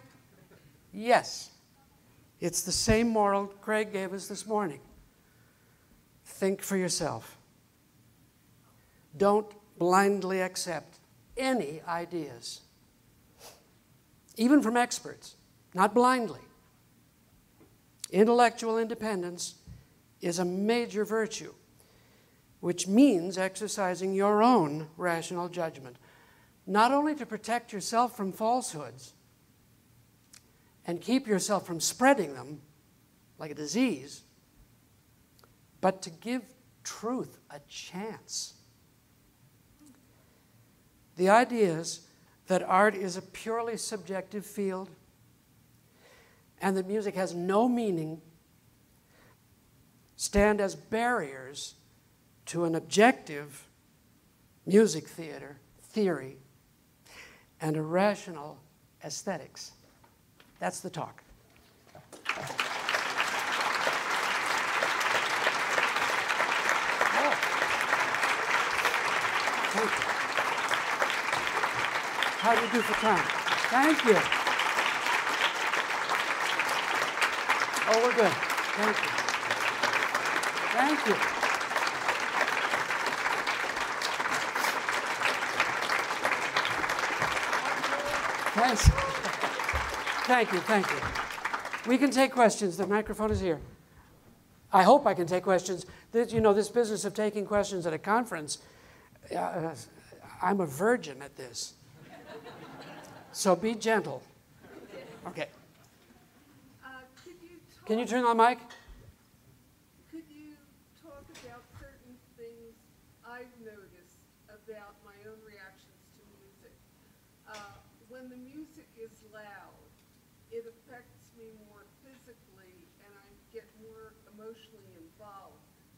Yes. It's the same moral Craig gave us this morning. Think for yourself. Don't blindly accept any ideas, even from experts, not blindly. Intellectual independence is a major virtue, which means exercising your own rational judgment. not only to protect yourself from falsehoods and keep yourself from spreading them like a disease, but to give truth a chance. The idea is that art is a purely subjective field and that music has no meaning stand as barriers to an objective music theory and a rational aesthetics. That's the talk. Thank you. How do you do for time? Thank you. Oh, we're good. Thank you. Thank you. Thanks. Thank you, thank you. We can take questions. The microphone is here. I hope I can take questions. You know, this business of taking questions at a conference, I'm a virgin at this. So be gentle. Okay. Can you turn on the mic? Could you talk about certain things I've noticed about my own reactions to music? When the music is loud, it affects me more physically and I get more emotionally involved.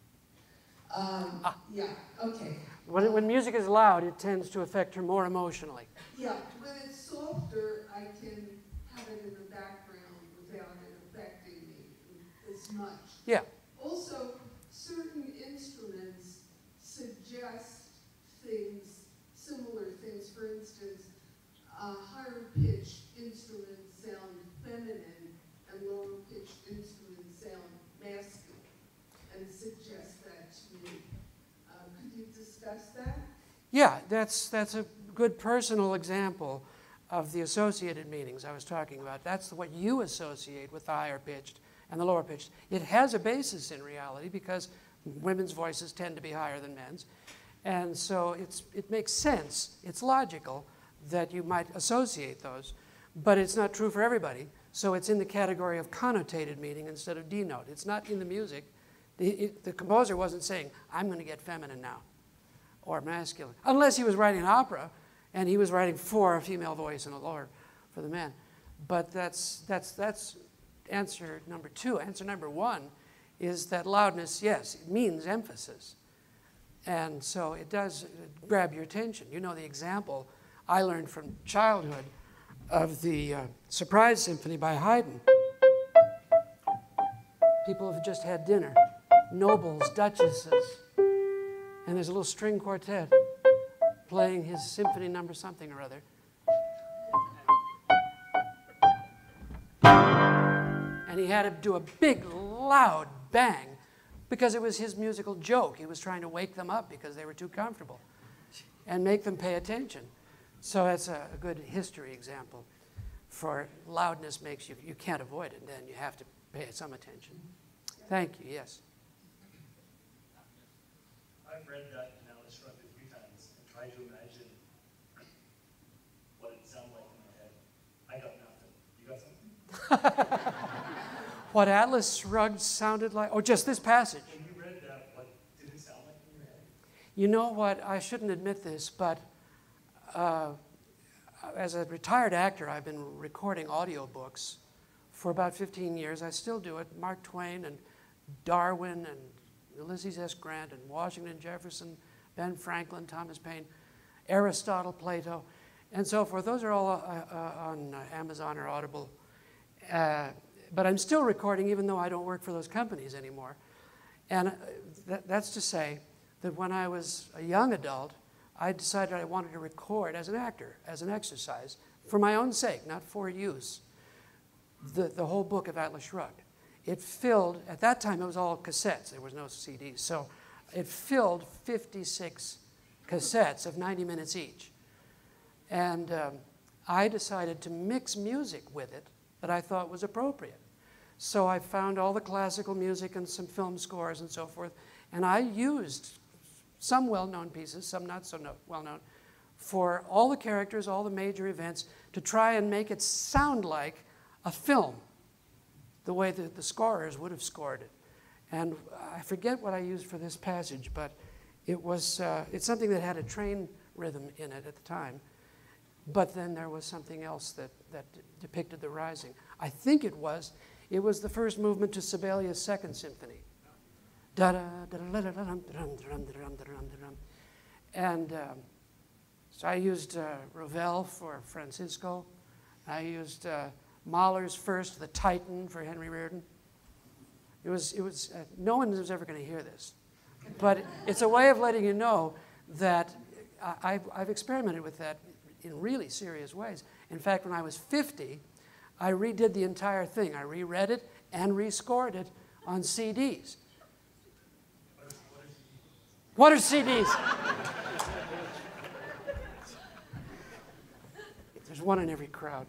Yeah, okay. When music is loud, it tends to affect her more emotionally. Yeah, when it's softer, I can have it in the background without it affecting me as much. Yeah. Also, certain instruments suggest things, similar things. For instance, higher pitched instruments sound feminine and lower pitched instruments sound masculine, and suggest that to me. Could you discuss that? Yeah, that's a good personal example of the associated meanings I was talking about. That's what you associate with the higher pitched and the lower pitched. It has a basis in reality because women's voices tend to be higher than men's. And so it makes sense, it's logical that you might associate those, but it's not true for everybody. So it's in the category of connotated meaning instead of denote. It's not in the music. The composer wasn't saying, I'm going to get feminine now, or masculine, unless he was writing an opera and he was writing for a female voice and a lower for the men. But that's answer number two. Answer number one is that loudness, yes, it means emphasis. And so it does grab your attention. You know the example I learned from childhood of the Surprise Symphony by Haydn. People have just had dinner, nobles, duchesses, and there's a little string quartet playing his symphony number something or other. And he had to do a big, loud bang because it was his musical joke. He was trying to wake them up because they were too comfortable and make them pay attention. So that's a good history example for loudness makes you can't avoid it, and then you have to pay some attention. Thank you, yes. I've read that analysis roughly 3 times and tried to imagine what it sounded like in my head. I got nothing. You got something? What Atlas Shrugged sounded like, or just this passage. When you read that, what did it sound like in your head? You know what, I shouldn't admit this, but as a retired actor, I've been recording audiobooks for about 15 years. I still do it. Mark Twain and Darwin and Ulysses S. Grant and Washington, Jefferson, Ben Franklin, Thomas Paine, Aristotle, Plato, and so forth. Those are all on Amazon or Audible. But I'm still recording even though I don't work for those companies anymore. And that's to say that when I was a young adult, I decided I wanted to record as an actor, as an exercise, for my own sake, not for use, the whole book of Atlas Shrugged. It filled, at that time it was all cassettes, there was no CDs, so it filled 56 cassettes of 90 minutes each. And I decided to mix music with it that I thought was appropriate. So I found all the classical music and some film scores and so forth, and I used some well-known pieces, some not so well-known, for all the characters, all the major events, to try and make it sound like a film, the way that the scorers would have scored it. And I forget what I used for this passage, but it's something that had a train rhythm in it at the time. But then there was something else that depicted the rising. I think it was the first movement to Sibelius' Second Symphony. And so I used Ravel for Francisco. I used Mahler's First, the Titan, for Henry Reardon. It was no one was ever going to hear this. But it's a way of letting you know that I've experimented with that in really serious ways. In fact, when I was 50, I redid the entire thing. I reread it and rescored it on CDs. What are CDs? There's one in every crowd.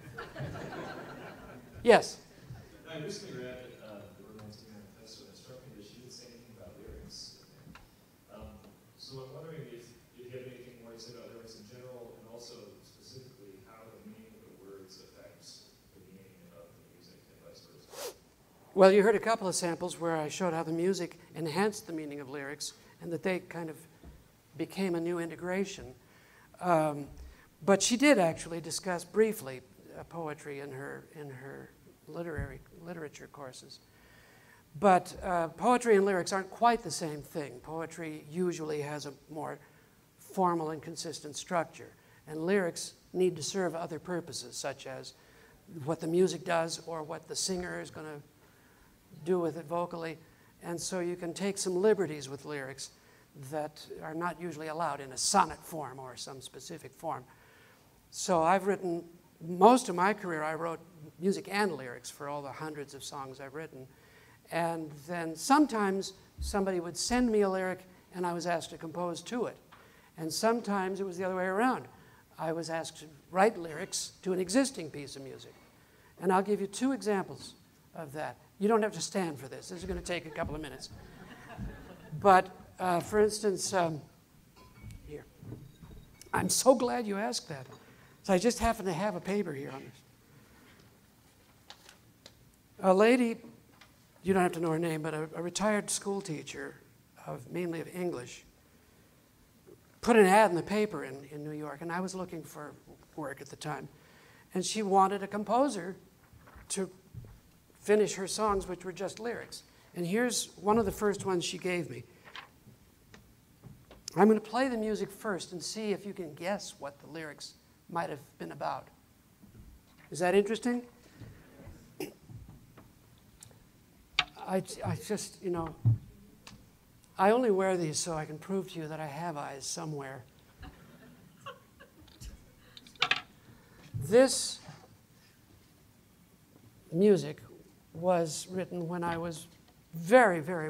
Yes? I recently read the Romantic Manifesto, and it struck me that she didn't say anything about lyrics. So I'm wondering if you have anything more to say about lyrics in general, and also specifically how the meaning of the words affects the meaning of the music and vice versa. Well, you heard a couple of samples where I showed how the music enhanced the meaning of lyrics and that they kind of became a new integration. But she did actually discuss briefly poetry in her literature courses. But poetry and lyrics aren't quite the same thing. Poetry usually has a more formal and consistent structure, and lyrics need to serve other purposes, such as what the music does or what the singer is going to do with it vocally. And so you can take some liberties with lyrics that are not usually allowed in a sonnet form or some specific form. So I've written, most of my career I wrote music and lyrics for all the hundreds of songs I've written. And then sometimes somebody would send me a lyric and I was asked to compose to it. And sometimes it was the other way around. I was asked to write lyrics to an existing piece of music. And I'll give you two examples of that. You don't have to stand for this. This is going to take a couple of minutes. But for instance, here. I'm so glad you asked that. So I just happen to have a paper here on this. A lady, you don't have to know her name, but a retired school teacher, mainly of English, put an ad in the paper in New York, and I was looking for work at the time. And she wanted a composer to finish her songs, which were just lyrics. And here's one of the first ones she gave me. I'm going to play the music first and see if you can guess what the lyrics might have been about. Is that interesting? I just, you know, I only wear these so I can prove to you that I have eyes somewhere. This music was written when I was very, very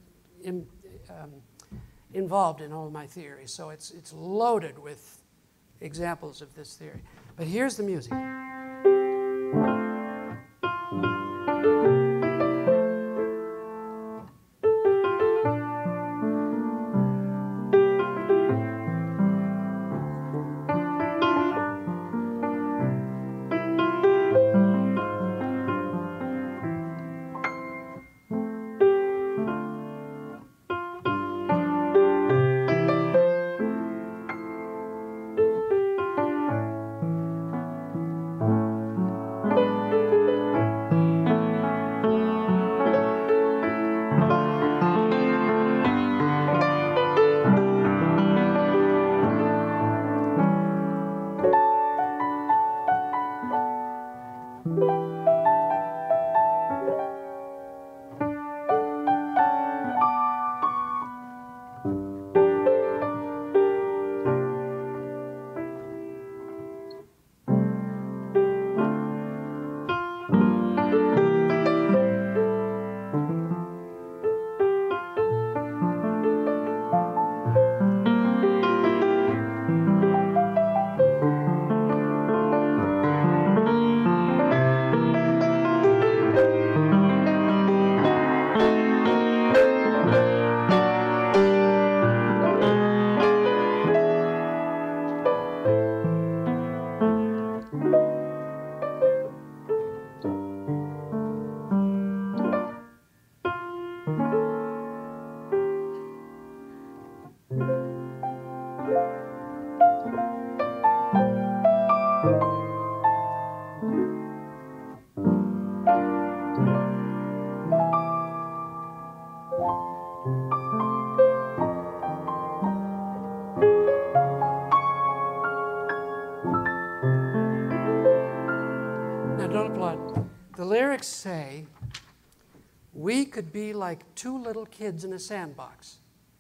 involved in all of my theory. So it's loaded with examples of this theory. But here's the music. The lyrics say, we could be like two little kids in a sandbox,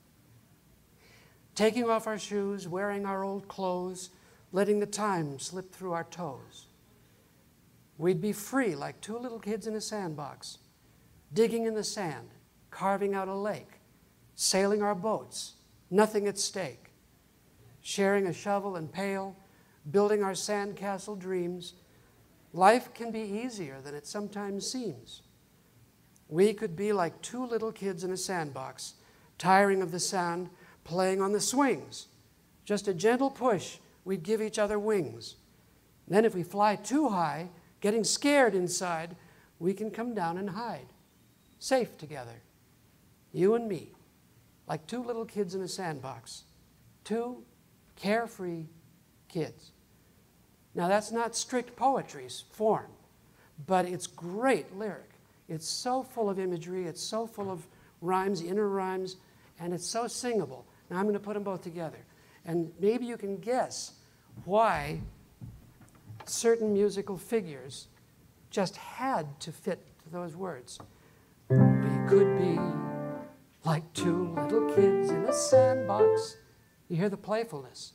taking off our shoes, wearing our old clothes, letting the time slip through our toes. We'd be free like two little kids in a sandbox, digging in the sand, carving out a lake, sailing our boats, nothing at stake, sharing a shovel and pail, building our sandcastle dreams. Life can be easier than it sometimes seems. We could be like two little kids in a sandbox, tiring of the sand, playing on the swings. Just a gentle push, we'd give each other wings. Then if we fly too high, getting scared inside, we can come down and hide, safe together, you and me, like two little kids in a sandbox, two carefree kids. Now that's not strict poetry's form, but it's great lyric. It's so full of imagery, it's so full of rhymes, inner rhymes, and it's so singable. Now I'm going to put them both together. And maybe you can guess why certain musical figures just had to fit to those words. We could be like two little kids in a sandbox. You hear the playfulness.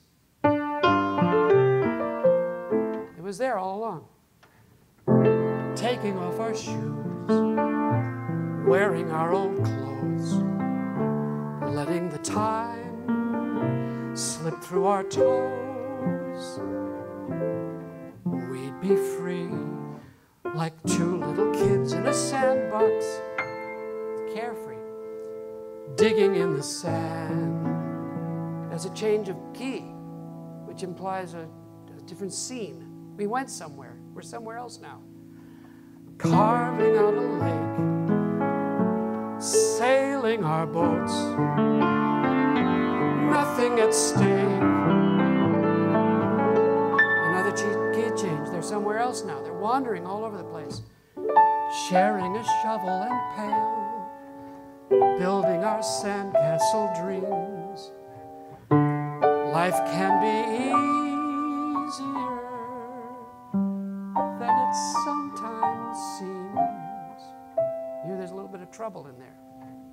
It was there all along. Taking off our shoes, wearing our old clothes, letting the time slip through our toes. We'd be free like two little kids in a sandbox, carefree, digging in the sand. There's a change of key, which implies a different scene. We went somewhere. We're somewhere else now. Carving out a lake, sailing our boats, nothing at stake. Another key change. They're somewhere else now. They're wandering all over the place. Sharing a shovel and pail, building our sandcastle dreams. Life can be easier than it sometimes seems. You hear there's a little bit of trouble in there.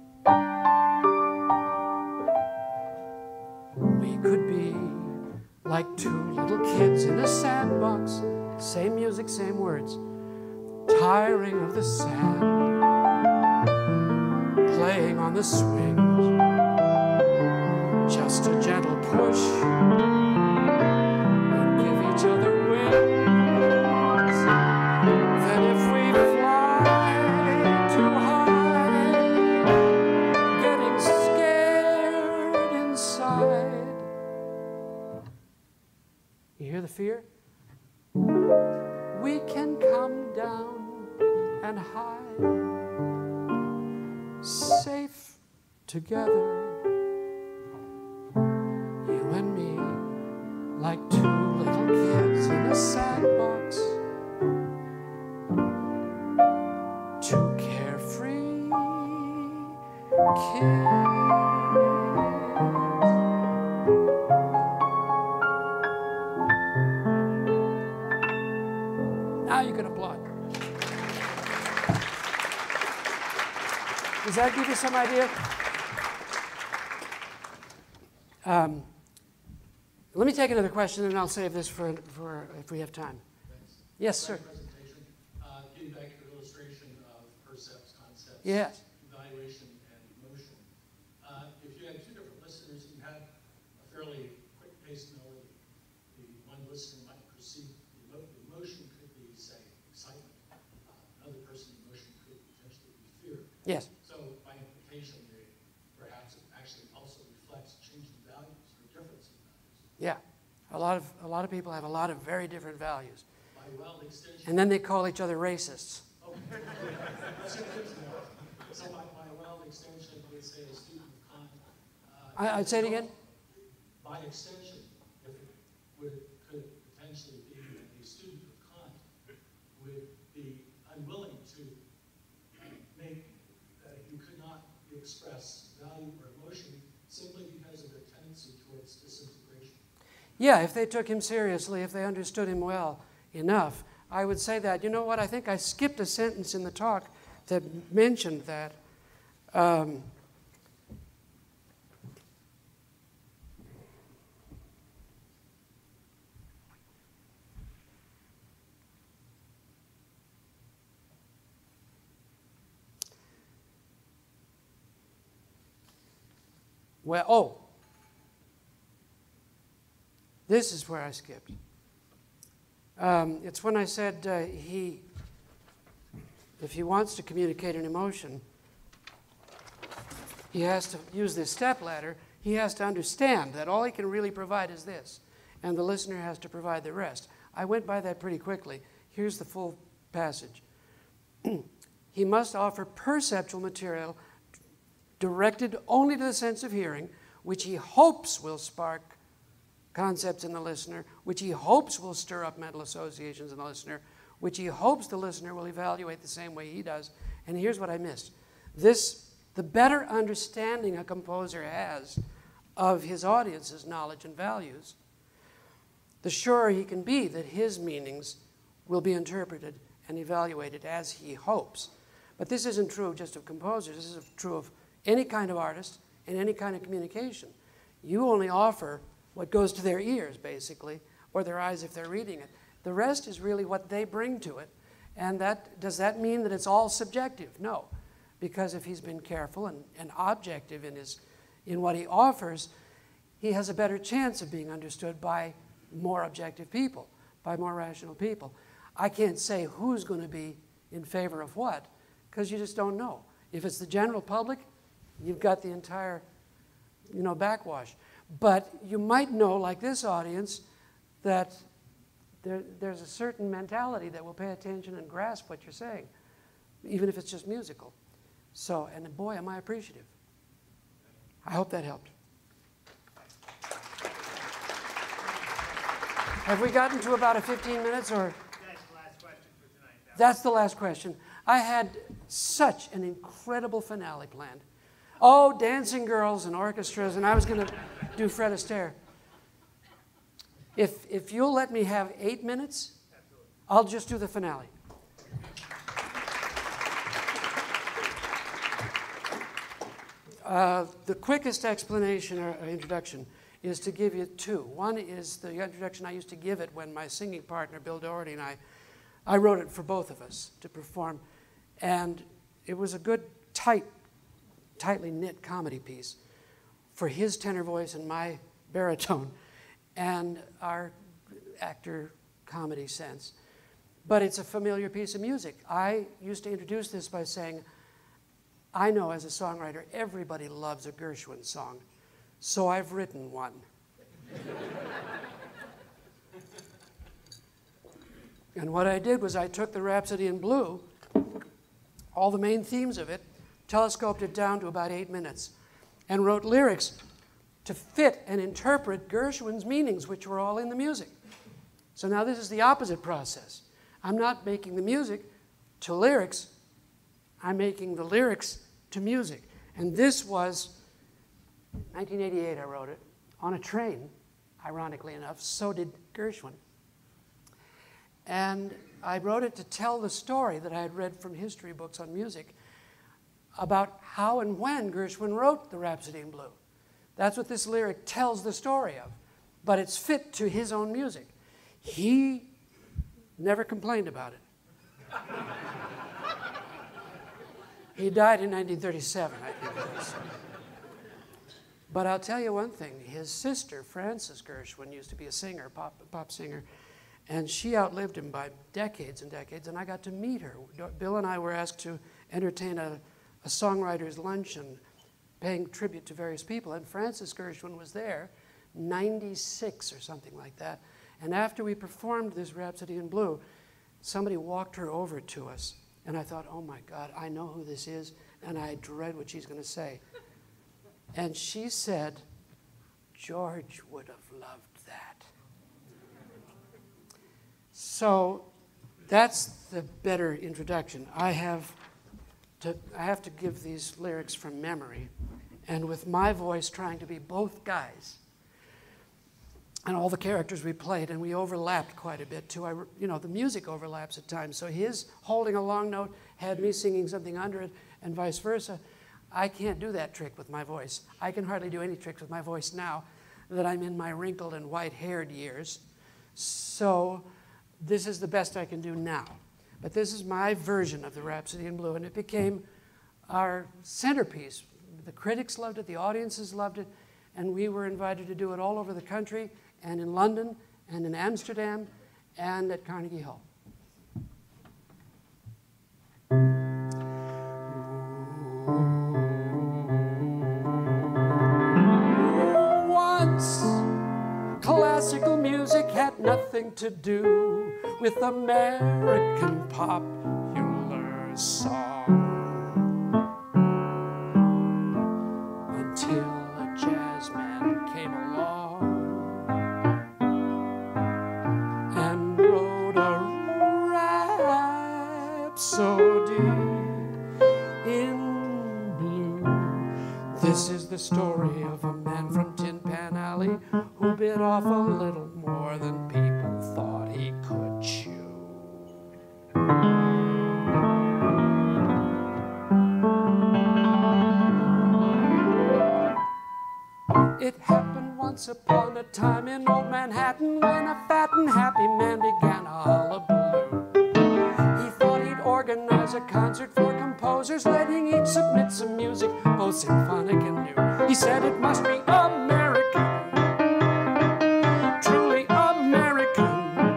We could be like two little kids in a sandbox, same music, same words, tiring of the sand, playing on the swings, just a gentle push, we'd give each other wings. Then if we fly too high, getting scared inside. You hear the fear? We can come down and hide, safe together, you and me, like two little kids in a sandbox, two carefree kids. Now you can applaud. Does that give you some idea? Let me take another question, and I'll save this for if we have time. Thanks. Yes, sir. Presentation. Getting back to your illustration of percepts, concepts, Yes. evaluation, and emotion. If you had two different listeners, you had a fairly quick-paced melody. The one listener might perceive the emotion could be, say, excitement. Another person's emotion could potentially be fear. Yes. So by implication, perhaps it actually also reflects changing values or difference in values. Yeah. A lot of people have a lot of very different values. By wild extension. And then they call each other racists. Okay. That's good to know. So by wild extension, let's say a student of Kant. I'd say it again. By extension, could it potentially be that a student of Kant would be unwilling to make that you could not express value or emotion simply because of their tendency towards disintegration? Yeah, if they took him seriously, if they understood him well enough, I would say that. You know what? I think I skipped a sentence in the talk that mentioned that. Well, oh, this is where I skipped. It's when I said if he wants to communicate an emotion, he has to use this stepladder. He has to understand that all he can really provide is this, and the listener has to provide the rest. I went by that pretty quickly. Here's the full passage. He must offer perceptual material directed only to the sense of hearing, which he hopes will spark concepts in the listener, which he hopes will stir up mental associations in the listener, which he hopes the listener will evaluate the same way he does. And here's what I missed. The better understanding a composer has of his audience's knowledge and values, the surer he can be that his meanings will be interpreted and evaluated as he hopes. But this isn't true just of composers. This is true of any kind of artist and any kind of communication. You only offer what goes to their ears, basically, or their eyes if they're reading it. The rest is really what they bring to it. And does that mean that it's all subjective? No. Because if he's been careful and objective in what he offers, he has a better chance of being understood by more objective people, by more rational people. I can't say who's going to be in favor of what, because you just don't know. If it's the general public, you've got the entire, backwash. But you might know, like this audience, that there's a certain mentality that will pay attention and grasp what you're saying, even if it's just musical. So, and boy, am I appreciative. I hope that helped. Have we gotten to about 15 minutes, or? That's the last question for tonight. That's the last question. I had such an incredible finale planned. Oh, dancing girls and orchestras, and I was going to do Fred Astaire. If you'll let me have 8 minutes, I'll just do the finale. The quickest explanation or introduction is to give you two. One is the introduction I used to give it when my singing partner, Bill Doherty, and I wrote it for both of us to perform. And it was a good, tightly knit comedy piece for his tenor voice and my baritone and our actor comedy sense. But it's a familiar piece of music. I used to introduce this by saying, I know as a songwriter, everybody loves a Gershwin song, so I've written one. And what I did was I took the Rhapsody in Blue, all the main themes of it, telescoped it down to about 8 minutes, and wrote lyrics to fit and interpret Gershwin's meanings, which were all in the music. So now this is the opposite process. I'm not making the music to lyrics, I'm making the lyrics to music. And this was 1988, I wrote it, on a train, ironically enough. So did Gershwin. And I wrote it to tell the story that I had read from history books on music about how and when Gershwin wrote the Rhapsody in Blue. That's what this lyric tells the story of. But it's fit to his own music. He never complained about it. He died in 1937, I think it was. But I'll tell you one thing. His sister, Frances Gershwin, used to be a singer, pop singer, and she outlived him by decades and decades, and I got to meet her. Bill and I were asked to entertain a songwriter's luncheon, paying tribute to various people, and Frances Gershwin was there, 96 or something like that. And after we performed this Rhapsody in Blue, somebody walked her over to us. And I thought, oh my God, I know who this is, and I dread what she's going to say. And she said, George would have loved that. So that's the better introduction. I have to give these lyrics from memory, and with my voice trying to be both guys. and all the characters we played, and we overlapped quite a bit too. You know, the music overlaps at times, so his holding a long note had me singing something under it, and vice versa. I can't do that trick with my voice. I can hardly do any tricks with my voice now that I'm in my wrinkled and white-haired years. So this is the best I can do now. But this is my version of the Rhapsody in Blue, and it became our centerpiece. The critics loved it, the audiences loved it, and we were invited to do it all over the country, and in London, and in Amsterdam, and at Carnegie Hall. Once, classical music had nothing to do with American popular song, until a jazz man came along and wrote a rhapsody in blue. This is the story of a man from Tin Pan Alley who bit off a little more than people thought he could chew. It happened once upon a time in old Manhattan when a fat and happy man began a hullabaloo. He thought he'd organize a concert for composers, letting each submit some music, both symphonic and new. He said it must be American, truly American.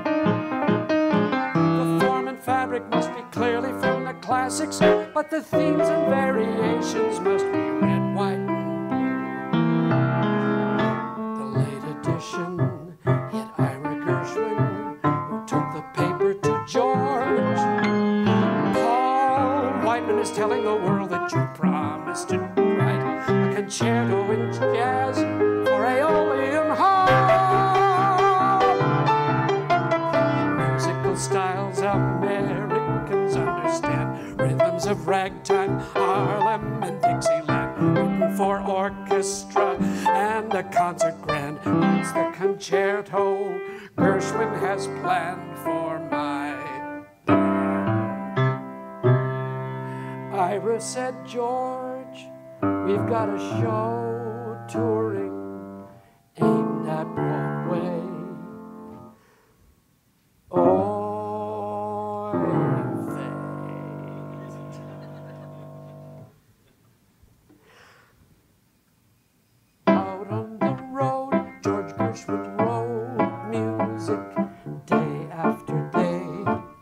The form and fabric must be clearly from the classics, but the themes and variations must be red, white, and hit Ira Gershwin, who took the paper to George. Paul Whiteman is telling the world that you promised to write a concerto in jazz for Aeolian harp. Musical styles Americans understand, rhythms of ragtime, Harlem, and Dixieland, written for orchestra and a concert grand. It's the concerto Gershwin has planned for my band. Ira said, George, we've got a show touring aimed at Broadway. Out on the road, George Gershwin wrote music day after day,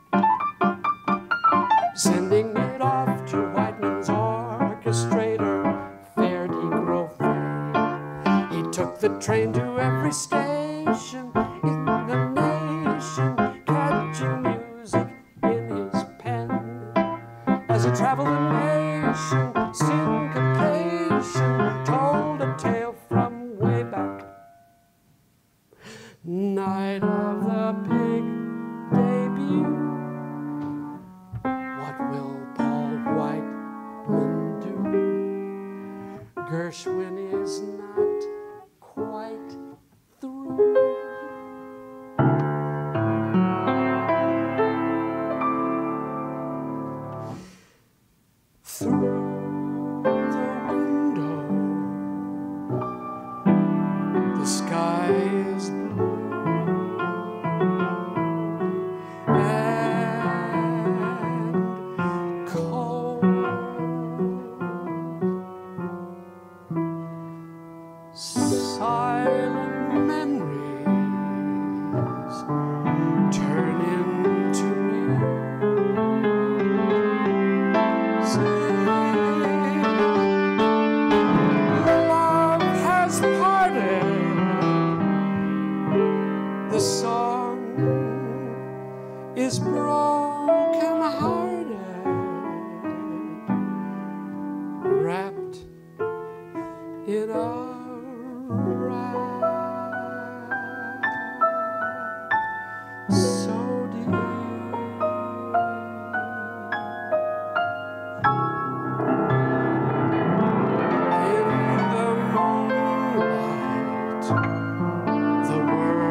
sending it off to Whiteman's orchestrator, Ferdy Grove. He took the train to every station in the nation, catching music in his pen. As he traveled the nation, syncopation told a tale from way back. Night of the big debut. What will Paul Whiteman do? Gershwin is not quite through. Through the window, the sky is blue, and cold. Silent memories turn into music. Love has parted. The song is broken hearted, wrapped in a so deep. In the moonlight, the world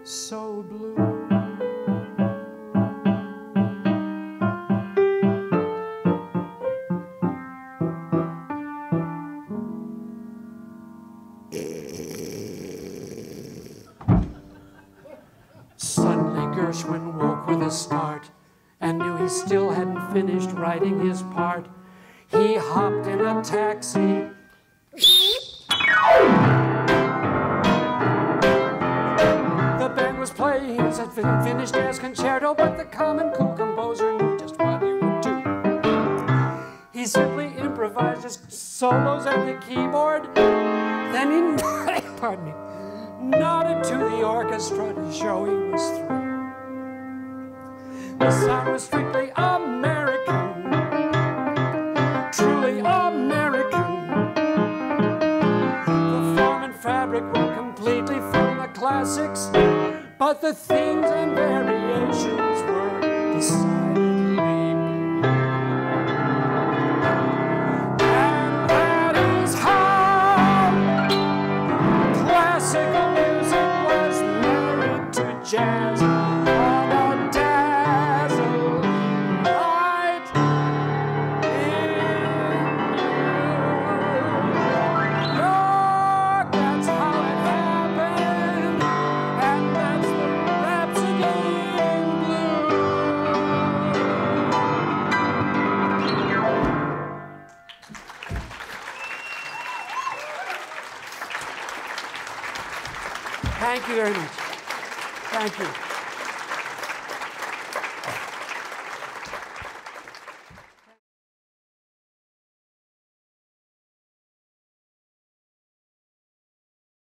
so blue. Suddenly Gershwin woke with a start and knew he still hadn't finished writing his part. He hopped in a taxi. The band was playing his finished jazz concerto, but the calm and cool composer knew just what he would do. He simply improvised his solos at the keyboard. Then he, pardon me, nodded to the orchestra to show he was through. The sound was strictly American, truly American. The form and fabric were completely from the classics, but the themes and variations were decidedly blue. And that is how classical music was married to jazz on a dazzling night in New York. That's how it happened, and that's the Rhapsody in Blue. Thank you very much. Thank you.